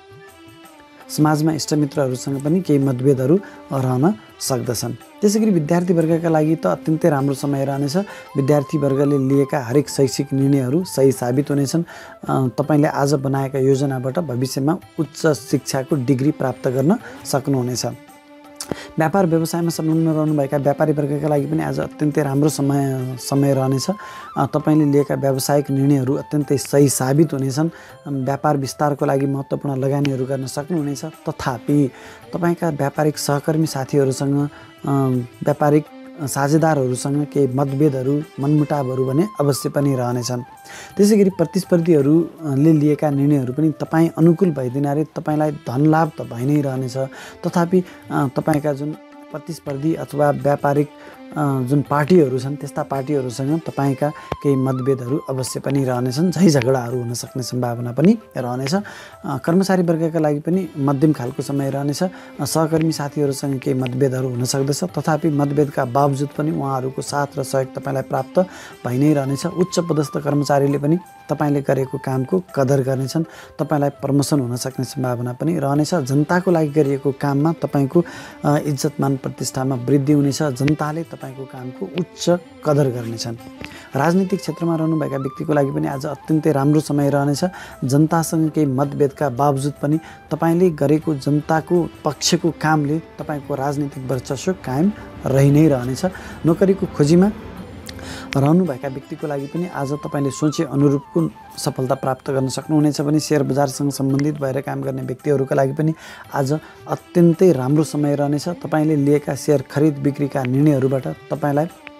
समाजमा इष्टमित्रहरूसँग पनि केही मतभेदहरू रहन सक्दछन्। त्यसै गरी विद्यार्थी वर्गका लागि त अत्यन्तै राम्रो समय रहनेछ। विद्यार्थी वर्गले लिएका हरेक शैक्षिक निर्णयहरू सही साबित हुनेछन्। तपाईँले आज बनाएका योजनाबाट भविष्यमा उच्च शिक्षाको डिग्री प्राप्त गर्न सक्नुहुनेछ। व्यापार व्यवसायमा संलग्न रहनुभएका व्यापारी वर्गका लागि पनि आज अत्यन्तै राम्रो समय रहनेछ। तपाईँले लिएका व्यावसायिक निर्णयहरू अत्यन्तै सही साबित हुनेछन्। व्यापार विस्तारको लागि महत्त्वपूर्ण लगानीहरू गर्न सक्नुहुनेछ। तथापि तपाईँका व्यापारिक सहकर्मी साथीहरूसँग व्यापारिक साझेदारहरूसँग केही मतभेदहरू मनमुटावहरू भने अवश्य पनि रहनेछन्। त्यसै गरी प्रतिस्पर्धीहरूले लिएका निर्णयहरू पनि तपाईँ अनुकूल भइदिनाले तपाईँलाई धन लाभ त भइ नै रहनेछ, तथापि तपाईँका जुन प्रतिस्पर्धी अथवा व्यापारिक जुन पार्टीहरू छन् त्यस्ता पार्टीहरूसँग तपाईँका केही मतभेदहरू अवश्य पनि रहनेछन्। झै झगडाहरू हुन सक्ने सम्भावना पनि रहनेछ। कर्मचारी वर्गका लागि पनि मध्यम खालको समय रहनेछ। सहकर्मी साथीहरूसँग केही मतभेदहरू हुन सक्दछ, तथापि मतभेदका बावजुद पनि उहाँहरूको साथ र सहयोग तपाईँलाई प्राप्त भइ नै रहनेछ। उच्च पदस्थ कर्मचारीले पनि तपाईँले गरेको कामको कदर गर्नेछन्। तपाईँलाई प्रमोसन हुन सक्ने सम्भावना पनि रहनेछ। जनताको लागि गरिएको काममा तपाईँको इज्जतमान प्रतिष्ठामा वृद्धि हुनेछ। जनताले तपाईँको कामको उच्च कदर गर्नेछन्। राजनीतिक क्षेत्रमा रहनुभएका व्यक्तिको लागि पनि आज अत्यन्तै राम्रो समय रहनेछ। जनतासँग केही मतभेदका बावजुद पनि तपाईँले गरेको जनताको पक्षको कामले तपाईँको राजनीतिक वर्चस्व कायम रहि नै रहनेछ। नोकरीको खोजीमा रहनुभएका व्यक्तिको लागि पनि आज तपाईँले सोचे अनुरूपको सफलता प्राप्त गर्न सक्नुहुनेछ भने सेयर बजारसँग सम्बन्धित भएर काम गर्ने व्यक्तिहरूका लागि पनि आज अत्यन्तै राम्रो समय रहनेछ। तपाईँले लिएका सेयर खरिद बिक्रीका निर्णयहरूबाट तपाईँलाई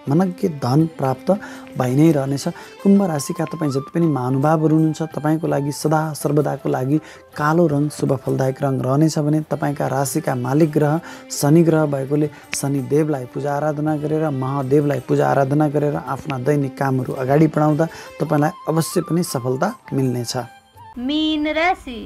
मनग्गे धन प्राप्त भइ नै रहनेछ। कुम्भ राशिका तपाईँ जति पनि महानुभावहरू हुनुहुन्छ तपाईँको लागि सदा सर्वदाको लागि कालो रङ शुभ फलदायक रङ रहनेछ भने तपाईँका राशिका मालिक ग्रह शनि ग्रह भएकोले शनिदेवलाई पूजा आराधना गरेर महादेवलाई पूजा आराधना गरेर आफ्ना दैनिक कामहरू अगाडि बढाउँदा तपाईँलाई अवश्य पनि सफलता मिल्नेछ। मीन राशि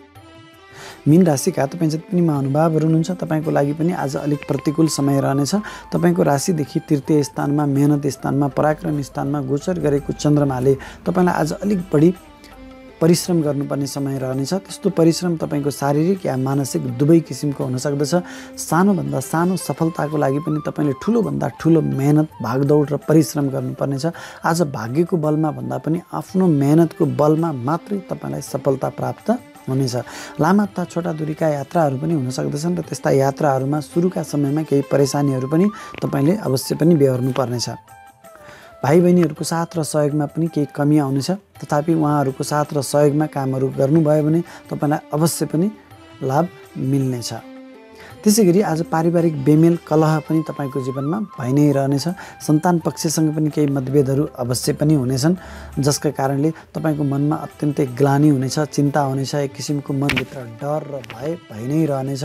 मीन राशिका तपाईँ जति पनि महानुभावहरू हुनुहुन्छ तपाईँको लागि पनि आज अलिक प्रतिकूल समय रहनेछ। तपाईँको राशिदेखि तृतीय स्थानमा मेहनत स्थानमा पराक्रम स्थानमा गोचर गरेको चन्द्रमाले तपाईँलाई आज अलिक बढी परिश्रम गर्नुपर्ने समय रहनेछ। त्यस्तो परिश्रम तपाईँको शारीरिक या मानसिक दुवै किसिमको हुन सक्दछ। सानोभन्दा सानो सफलताको लागि पनि तपाईँले ठुलोभन्दा ठुलो मेहनत भागदौड र परिश्रम गर्नुपर्नेछ। आज भाग्यको बलमा भन्दा पनि आफ्नो मेहनतको बलमा मात्रै तपाईँलाई सफलता प्राप्त हुनेछ। लामा तथा छोटा दूरीका यात्राहरू पनि हुन सक्दछन् र त्यस्ता यात्राहरूमा सुरुका समयमा केही परेशानीहरू पनि तपाईँले अवश्य पनि बेहोर्नु पर्नेछ। भाइ बहिनीहरूको साथ र सहयोगमा पनि केही कमी आउनेछ, तथापि उहाँहरूको साथ र सहयोगमा कामहरू गर्नुभयो भने तपाईँलाई अवश्य पनि लाभ मिल्नेछ। त्यसै गरी आज पारिवारिक बेमेल कलह पनि तपाईँको जीवनमा भइ नै रहनेछ। सन्तान पक्षसँग पनि केही मतभेदहरू अवश्य पनि हुनेछन्, जसका कारणले तपाईँको मनमा अत्यन्तै ग्लानि हुनेछ, चिन्ता हुनेछ, एक किसिमको मनभित्र डर र भय भइ नै रहनेछ,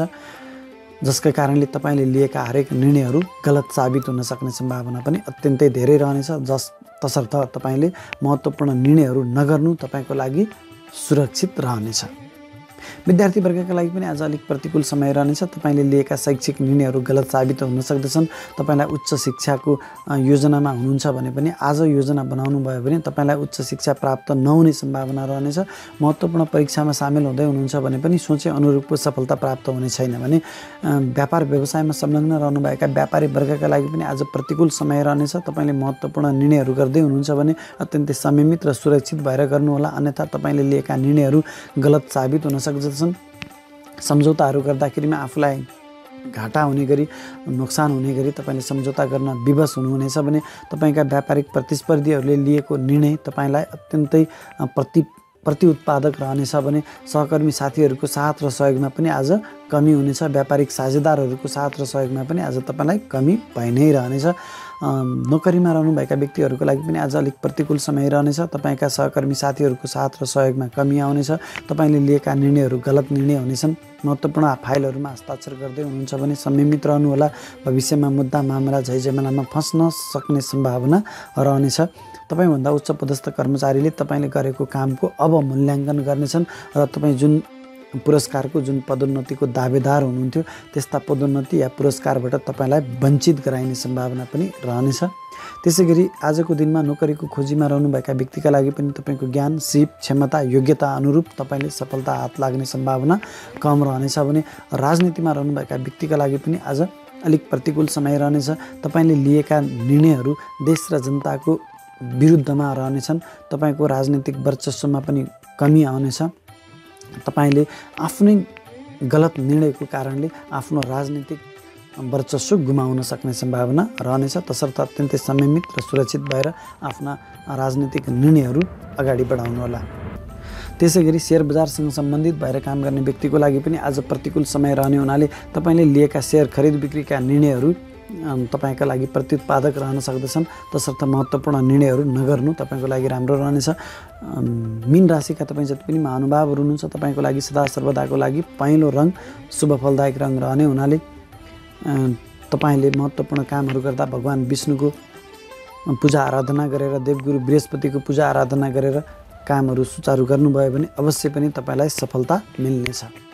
जसका कारणले तपाईँले लिएका हरेक निर्णयहरू गलत साबित हुन सक्ने सम्भावना पनि अत्यन्तै धेरै रहनेछ। तसर्थ तपाईँले महत्त्वपूर्ण निर्णयहरू नगर्नु तपाईँको लागि सुरक्षित रहनेछ। विद्यार्थी वर्गका लागि पनि आज अलिक प्रतिकूल समय रहनेछ। तपाईँले लिएका शैक्षिक निर्णयहरू गलत साबित हुन सक्दछन्। तपाईँलाई उच्च शिक्षाको योजनामा हुनुहुन्छ भने पनि आज योजना बनाउनु भयो भने तपाईँलाई उच्च शिक्षा प्राप्त नहुने सम्भावना रहनेछ। महत्त्वपूर्ण परीक्षामा सामेल हुँदै हुनुहुन्छ भने पनि सोचे अनुरूपको सफलता प्राप्त हुने छैन भने व्यापार व्यवसायमा संलग्न रहनुभएका व्यापारी वर्गका लागि पनि आज प्रतिकूल समय रहनेछ। तपाईँले महत्त्वपूर्ण निर्णयहरू गर्दै हुनुहुन्छ भने अत्यन्तै संयमित र सुरक्षित भएर गर्नुहोला, अन्यथा तपाईँले लिएका निर्णयहरू गलत साबित हुन सक्दछन्। सम्झौताहरू गर्दाखेरिमा आफूलाई घाटा हुने गरी नोक्सान हुने गरी तपाईँले सम्झौता गर्न विवश हुनुहुनेछ भने तपाईँका व्यापारिक प्रतिस्पर्धीहरूले लिएको निर्णय तपाईँलाई अत्यन्तै प्रतिउत्पादक रहनेछ भने सहकर्मी साथीहरूको साथ र सहयोगमा पनि आज कमी हुनेछ। व्यापारिक साझेदारहरूको साथ र सहयोगमा पनि आज तपाईँलाई कमी भइ नै रहनेछ। नोकरीमा रहनुभएका व्यक्तिहरूको लागि पनि आज अलिक प्रतिकूल समय रहनेछ। तपाईँका सहकर्मी साथीहरूको साथ र सहयोगमा कमी आउनेछ। तपाईँले लिएका निर्णयहरू गलत निर्णय हुनेछन्। महत्त्वपूर्ण फाइलहरूमा हस्ताक्षर गर्दै हुनुहुन्छ भने संयमित रहनुहोला। भविष्यमा मुद्दा मामला झैझमेलामा फस्न सक्ने सम्भावना रहनेछ। तपाईँभन्दा उच्च पदस्थ कर्मचारीले तपाईँले गरेको कामको अब मूल्याङ्कन गर्नेछन् र तपाईँ जुन पुरस्कारको जुन पदोन्नतिको दावेदार हुनुहुन्थ्यो त्यस्ता पदोन्नति या पुरस्कारबाट तपाईँलाई वञ्चित गराइने सम्भावना पनि रहनेछ। त्यसै गरी आजको दिनमा नोकरीको खोजीमा रहनुभएका व्यक्तिका लागि पनि तपाईँको ज्ञान, सिप, क्षमता, योग्यता अनुरूप तपाईँले सफलता हात लाग्ने सम्भावना कम रहनेछ भने राजनीतिमा रहनुभएका व्यक्तिका लागि पनि आज अलिक प्रतिकूल समय रहनेछ। तपाईँले लिएका निर्णयहरू देश र जनताको विरुद्धमा रहनेछन्। तपाईँको राजनीतिक वर्चस्वमा पनि कमी आउनेछ। तपाईँले आफ्नै गलत निर्णयको कारणले आफ्नो राजनीतिक वर्चस्व गुमाउन सक्ने सम्भावना रहनेछ। तसर्थ अत्यन्तै संयमित र सुरक्षित भएर आफ्ना राजनीतिक निर्णयहरू अगाडि बढाउनुहोला। त्यसै गरी सेयर बजारसँग सम्बन्धित भएर काम गर्ने व्यक्तिको लागि पनि आज प्रतिकूल समय रहने हुनाले तपाईँले लिएका सेयर खरिद बिक्रीका निर्णयहरू तपाईँका लागि प्रत्युत्पादक रहन सक्दछन्। तसर्थ महत्त्वपूर्ण निर्णयहरू नगर्नु तपाईँको लागि राम्रो रहनेछ। मीन राशिका तपाईँ जति पनि महानुभावहरू हुनुहुन्छ तपाईँको लागि सदा सर्वदाको लागि पहेँलो रङ शुभ फलदायक रङ रहने हुनाले तपाईँले महत्त्वपूर्ण कामहरू गर्दा भगवान् विष्णुको पूजा आराधना गरेर देवगुरु बृहस्पतिको पूजा आराधना गरेर कामहरू सुचारू गर्नुभयो भने अवश्य पनि तपाईँलाई सफलता मिल्नेछ।